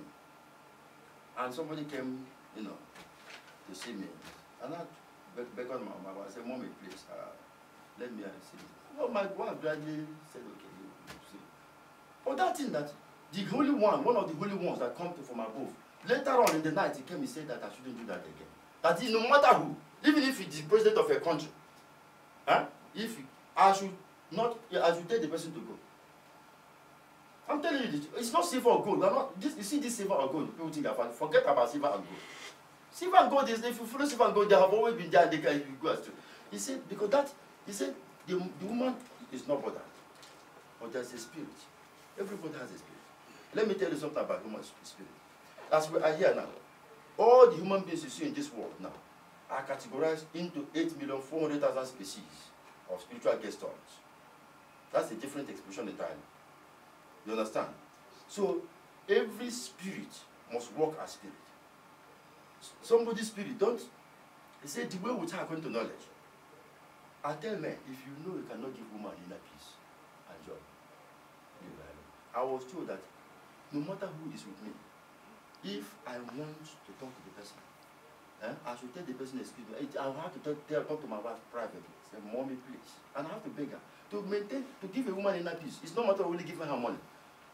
and somebody came, you know, to see me. And I beckoned my wife. I said, Mommy, please, uh, let me uh, see. Well, my wife gradually said, okay, you, you see. But that thing that the Holy One, one of the Holy Ones that come to from above, later on in the night, he came and said that I shouldn't do that again. That is, no matter who, even if it's the president of a country, huh? If I should not, I should tell the person to go. I'm telling you, this, it's not silver or gold. We are not, this, you see this silver or gold, people think about, forget about silver and gold. Silver and gold is, if you follow silver and gold, they have always been there and they can go astray. He said, because that, he said, the, the woman is not bothered, but there's a spirit. Everybody has a spirit. Let me tell you something about human spirit. As we are here now, all the human beings you see in this world now are categorized into eight million four hundred thousand species of spiritual gestures. That's a different expression entirely. You understand? So, every spirit must walk as spirit. Somebody's spirit, don't, he said, the way which are according to knowledge. I tell men, if you know you cannot give woman inner peace and joy, leave her alone. I was told that no matter who is with me, if I want to talk to the person, eh, I should tell the person, excuse me, I will have to talk, tell, talk to my wife privately. Say, Mommy, please. And I have to beg her. To maintain, to give a woman inner peace, it's no matter only giving her money.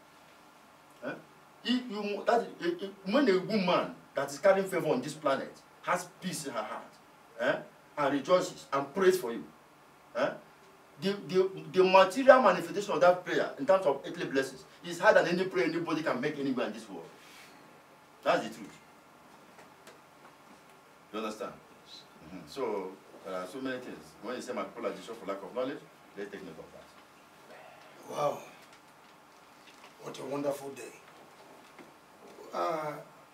Eh? If you, that, if, if, when a woman that is carrying favor on this planet has peace in her heart, eh, and rejoices and prays for you. Eh? The, the, the material manifestation of that prayer in terms of earthly blessings is higher than any prayer anybody can make anywhere in this world. That's the truth. You understand? Mm-hmm. So, there are so many things. When you say my people are destroyed for lack of knowledge, let's take note of that. Wow. What a wonderful day. Uh,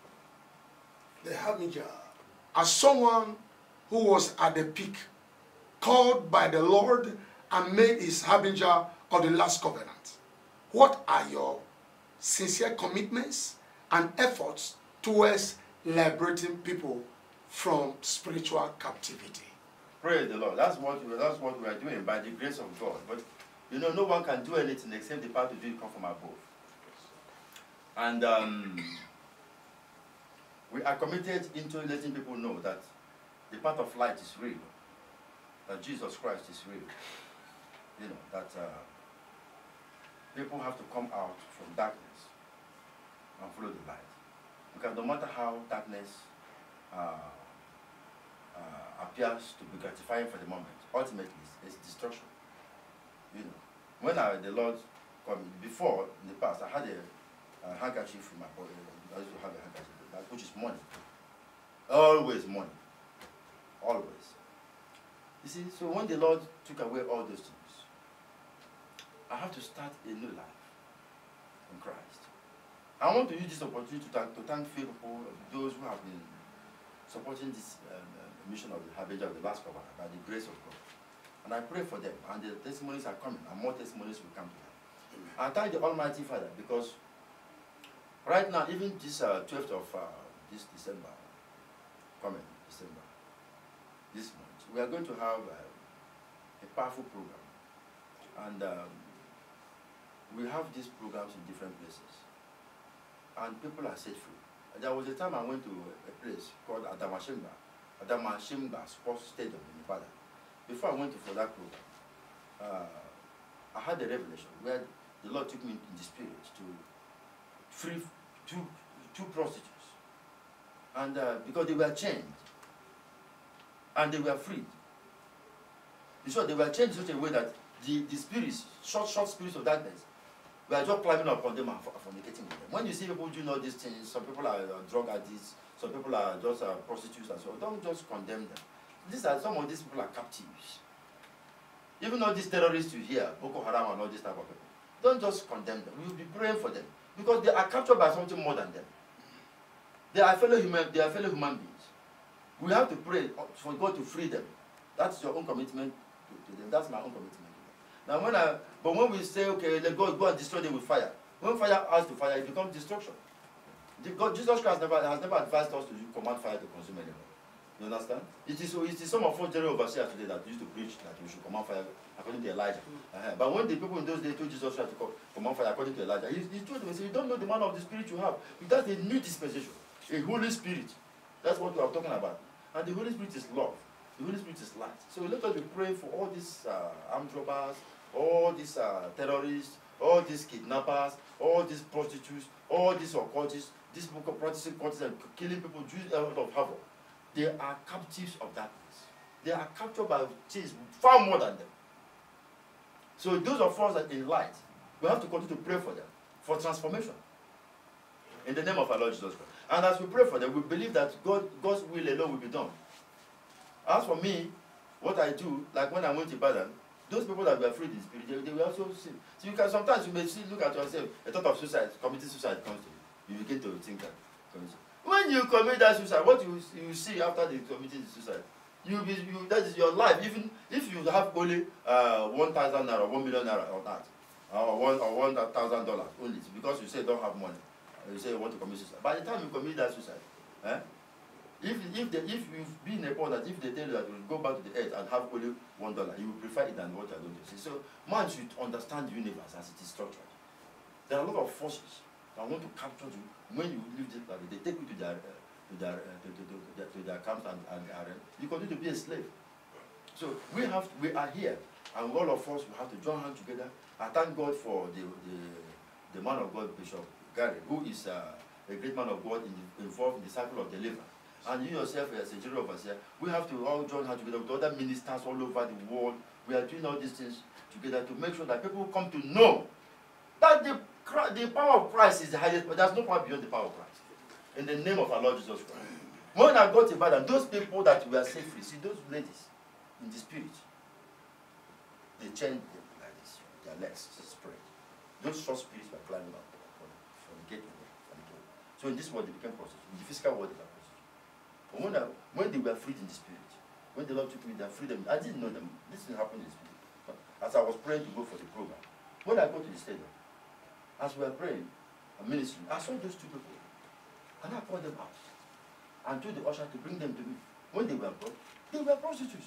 the Harbinger, as someone who was at the peak, called by the Lord and made his Harbinger of the last covenant, what are your sincere commitments and efforts towards liberating people from spiritual captivity? Praise the Lord. That's what we, that's what we are doing by the grace of God. But you know, no one can do anything except the power to do it come from above. And um, we are committed into letting people know that the path of light is real, that Jesus Christ is real. You know, that uh, people have to come out from darkness and follow the light. Because no matter how darkness uh, uh, appears to be gratifying for the moment, ultimately it's, it's destruction. You know, when I, the Lord called me, before, in the past, I had a, a handkerchief in my body. I used to have a handkerchief, which is money. Always money. Always. You see, so when the Lord took away all those things, I have to start a new life in Christ. I want to use this opportunity to thank, to thank people, those who have been supporting this um, uh, mission of the Harbinger of the last covenant by the grace of God. And I pray for them, and the testimonies are coming, and more testimonies will come to them. Amen. I thank the Almighty Father, because right now, even this uh, twelfth of uh, this December, coming December, this month, we are going to have uh, a powerful program. And um, we have these programs in different places. And people are set free. There was a time I went to a place called Adamashimba, Adamashimba Sports Stadium in Ibadan. Before I went to for that program, uh, I had a revelation where the Lord took me in the spirit to free two, two prostitutes. And uh, because they were chained, and they were freed. You saw they were chained in such a way that the, the spirits, short, short spirits of darkness, we are just climbing upon them and fornicating with them. When you see people doing all these things, some people are uh, drug addicts, some people are just uh, prostitutes and so on, don't just condemn them. These are, some of these people are captives. Even all these terrorists you hear, Boko Haram and all these type of people, don't just condemn them. We will be praying for them because they are captured by something more than them. They are fellow human, they are fellow human beings. We have to pray for God to free them. That's your own commitment to, to them. That's my own commitment. Now, when I, but when we say, okay, let God go and destroy them with fire, when fire adds to fire, it becomes destruction. The God, Jesus Christ never, has never advised us to command fire to consume anyone. You understand? It is, it is some of us general overseers today that used to preach that we should command fire according to Elijah. Mm. Uh-huh. But when the people in those days told Jesus Christ to command fire according to Elijah, he, he told them, he said, you don't know the manner of the spirit you have. That's a new dispensation, a Holy Spirit. That's what we are talking about. And the Holy Spirit is love. The Holy Spirit is light. So let us be praying for all these uh, armed robbers, all these uh, terrorists, all these kidnappers, all these prostitutes, all these occultists, these people practicing cultists and killing people, doing a lot of havoc. They are captives of darkness. They are captured by chains far more than them. So those of us that in light, we have to continue to pray for them, for transformation. In the name of our Lord Jesus Christ. And as we pray for them, we believe that God, God's will alone will be done. As for me, what I do, like when I went to Ibadan, those people that were freed in spirit, they, they were also sin. So you can sometimes you may see, look at yourself, a thought of suicide, committing suicide comes to you. You begin to think that. When you commit that suicide, what you you see after the committing the suicide, you be you that is your life. Even if you have only uh one thousand naira, one million naira or that, or one or one thousand dollars only, because you say you don't have money, you say you want to commit suicide. By the time you commit that suicide, eh? If if the, if you've been a poor that if they tell you that you will go back to the earth and have only one dollar, you will prefer it than what you are going to see. So man should understand the universe as it is structured. There are a lot of forces that want to capture you when you leave this planet. They take you to their uh, to their uh, to, to, to, to, their, to their camps and, and uh, you continue to be a slave. So we have to, we are here, and all of us we have to join hands together. I thank God for the the, the man of God, Bishop Gary, who is uh, a great man of God in the, involved in the cycle of deliverance. And you yourself as a general overseer, we have to all join hands together with other ministers all over the world. We are doing all these things together to make sure that people come to know that the, the power of Christ is the highest, but there's no power beyond the power of Christ. In the name of our Lord Jesus Christ. When I got to Ibadan, those people that were set free, see those ladies in the spirit, they changed them like this, their legs spread. Those short spirits were climbing up from, from the gateway. So in this world they became prostitutes. In the physical world they were prostitutes. But when, I, when they were freed in the spirit, when the Lord took me their freedom, I didn't know them. This didn't happen in the spirit. But as I was praying to go for the program, when I got to the stadium, as we were praying and ministering, I saw those two people. And I called them out. And told the usher to bring them to me. When they were brought, they were prostitutes.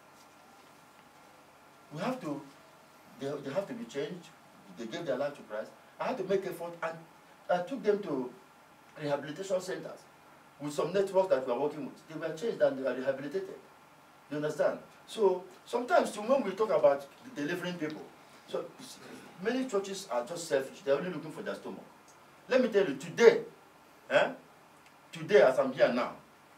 We have to, they, they have to be changed. They gave their life to Christ. I had to make effort, and I took them to rehabilitation centers with some networks that we are working with. They were changed and they are rehabilitated. You understand? So sometimes too, when we talk about delivering people, so many churches are just selfish. They're only looking for their stomach. Let me tell you, today, eh, today as I'm here now,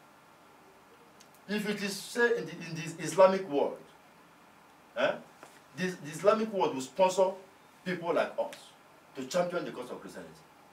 if it is say in the, in this Islamic world, eh, this, the Islamic world will sponsor people like us to champion the cause of Christianity.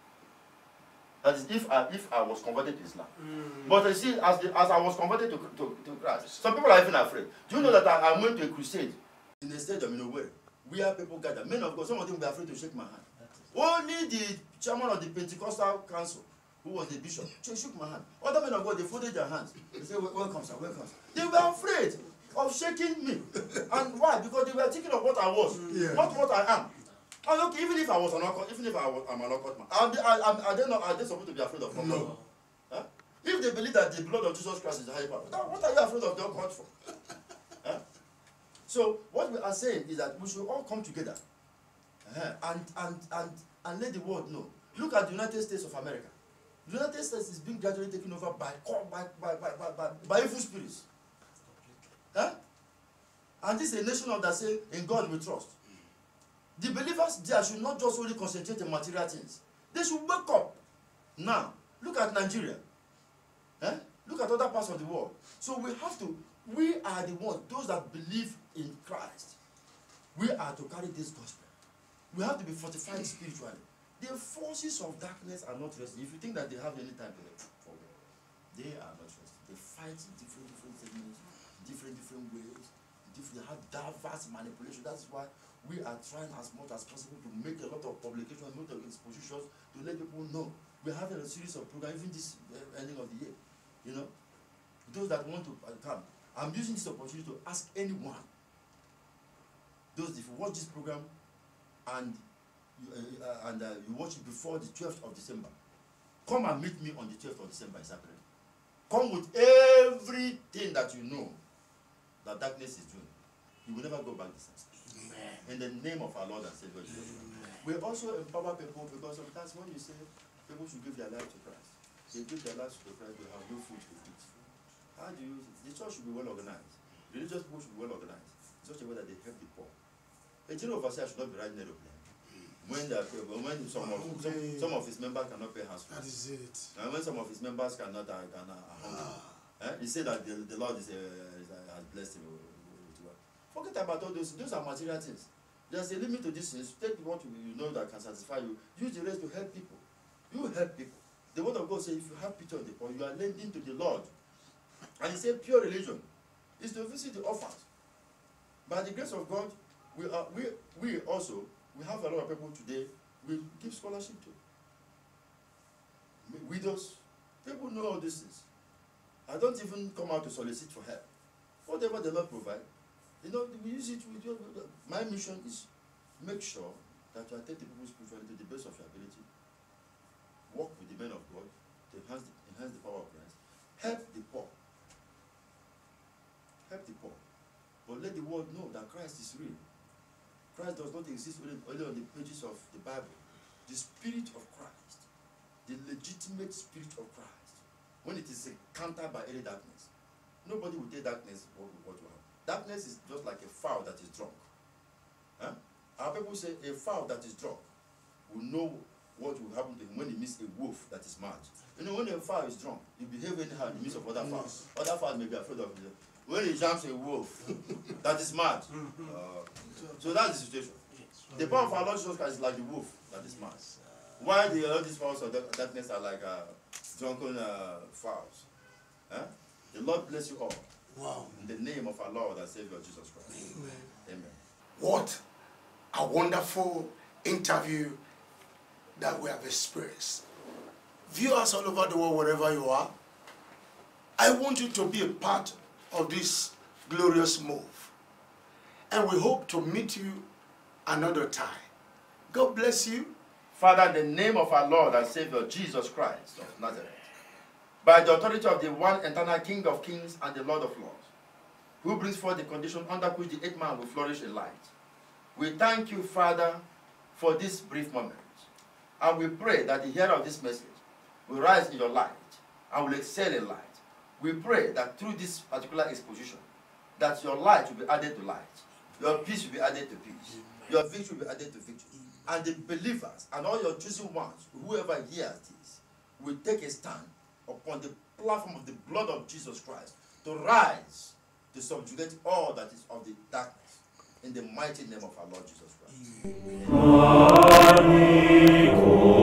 That is, if I, if I was converted to Islam. Mm. But you see, as, the, as I was converted to, to, to Christ, some people are even afraid. Do you know that I, I went to a crusade in a stadium in a way where people gather? Men of God, some of them were afraid to shake my hand. Only the chairman of the Pentecostal Council, who was the bishop, shook my hand. Other men of God, they folded their hands. They said, welcome, sir, welcome. They were afraid of shaking me. And why? Because they were thinking of what I was, yeah. not what I am. And look, even if I was an occult, even if I was, I'm an occult man, are they, are, are, they not, are they supposed to be afraid of God? No. Huh? If they believe that the blood of Jesus Christ is the high power, what are you afraid of the occult for? Huh? So what we are saying is that we should all come together uh, and, and, and, and let the world know. Look at the United States of America. The United States is being gradually taken over by, by, by, by, by, by, by evil spirits. Huh? And this is a nation that says, in God we trust. The believers there should not just only concentrate on material things. They should wake up. Now, look at Nigeria. Eh? Look at other parts of the world. So we have to, we are the ones, those that believe in Christ. We are to carry this gospel. We have to be fortified spiritually. The forces of darkness are not resting. If you think that they have any time for them, they are not resting. They fight in different, different segments, different, different ways. Different, they have diverse manipulation. That's why we are trying as much as possible to make a lot of publications, a lot of expositions to let people know. We're having a series of programs, even this uh, ending of the year. You know, those that want to uh, come. I'm using this opportunity to ask anyone. Those, if you watch this program and you, uh, and uh, you watch it before the twelfth of December, come and meet me on the twelfth of December in Saturday. Come with everything that you know that darkness is doing. You will never go back the same. In the name of our Lord and Savior Jesus Christ. We also empower people because sometimes when you say people should give their life to Christ, they give their lives to Christ, they have no food to eat. How do you use it? The church should be well organized. Religious people should be well organized. In such a way that they help the poor. A general overseer should not be riding an aeroplane. When, the, when some, of, some, some of his members cannot pay house rent. That is it. And when some of his members cannot, uh, can, uh, ah. eh? He said that the, the Lord is, uh, is, uh, has blessed him. Forget about all those. Those are material things. There's a limit to these things. Take what you know that can satisfy you. Use the rest to help people. You help people. The word of God says if you have pity on the poor, you are lending to the Lord. And he said pure religion is to visit the orphans. By the grace of God, we are we we also we have a lot of people today we give scholarship to. Widows. People know all these things. I don't even come out to solicit for help. Whatever the Lord provides. You know, we use it with your, my mission is make sure that you attend the people's spirituality to the best of your ability. Work with the men of God to enhance the, enhance the power of Christ. Help the poor. Help the poor. But let the world know that Christ is real. Christ does not exist only, only on the pages of the Bible. The Spirit of Christ, the legitimate Spirit of Christ, when it is encountered by any darkness, nobody will take darkness what will happen. Darkness is just like a fowl that is drunk. Huh? Our people say a fowl that is drunk will know what what will happen to him when he meets a wolf that is mad. You know, when a fowl is drunk, he behave anyhow in the midst of other fowls. Other fowls may be afraid of him. When he jumps a wolf that is mad. Uh, so that's the situation. The power of our Lord Jesus Christ is like the wolf that is mad. Why the all these powers of darkness are like uh, drunken uh, fowls? Huh? The Lord bless you all. Wow. In the name of our Lord and Savior Jesus Christ. Amen. Amen. What a wonderful interview that we have experienced. Viewers all over the world, wherever you are, I want you to be a part of this glorious move. And we hope to meet you another time. God bless you. Father, in the name of our Lord and Savior Jesus Christ of Nazareth, by the authority of the one eternal King of kings and the Lord of lords, who brings forth the condition under which the eighth man will flourish in light, we thank you, Father, for this brief moment. And we pray that the hearer of this message will rise in your light and will excel in light. We pray that through this particular exposition, that your light will be added to light, your peace will be added to peace, your victory will be added to victory. And the believers and all your chosen ones, whoever hears this, will take a stand upon the platform of the blood of Jesus Christ to rise to subjugate all that is of the darkness in the mighty name of our Lord Jesus Christ. Amen.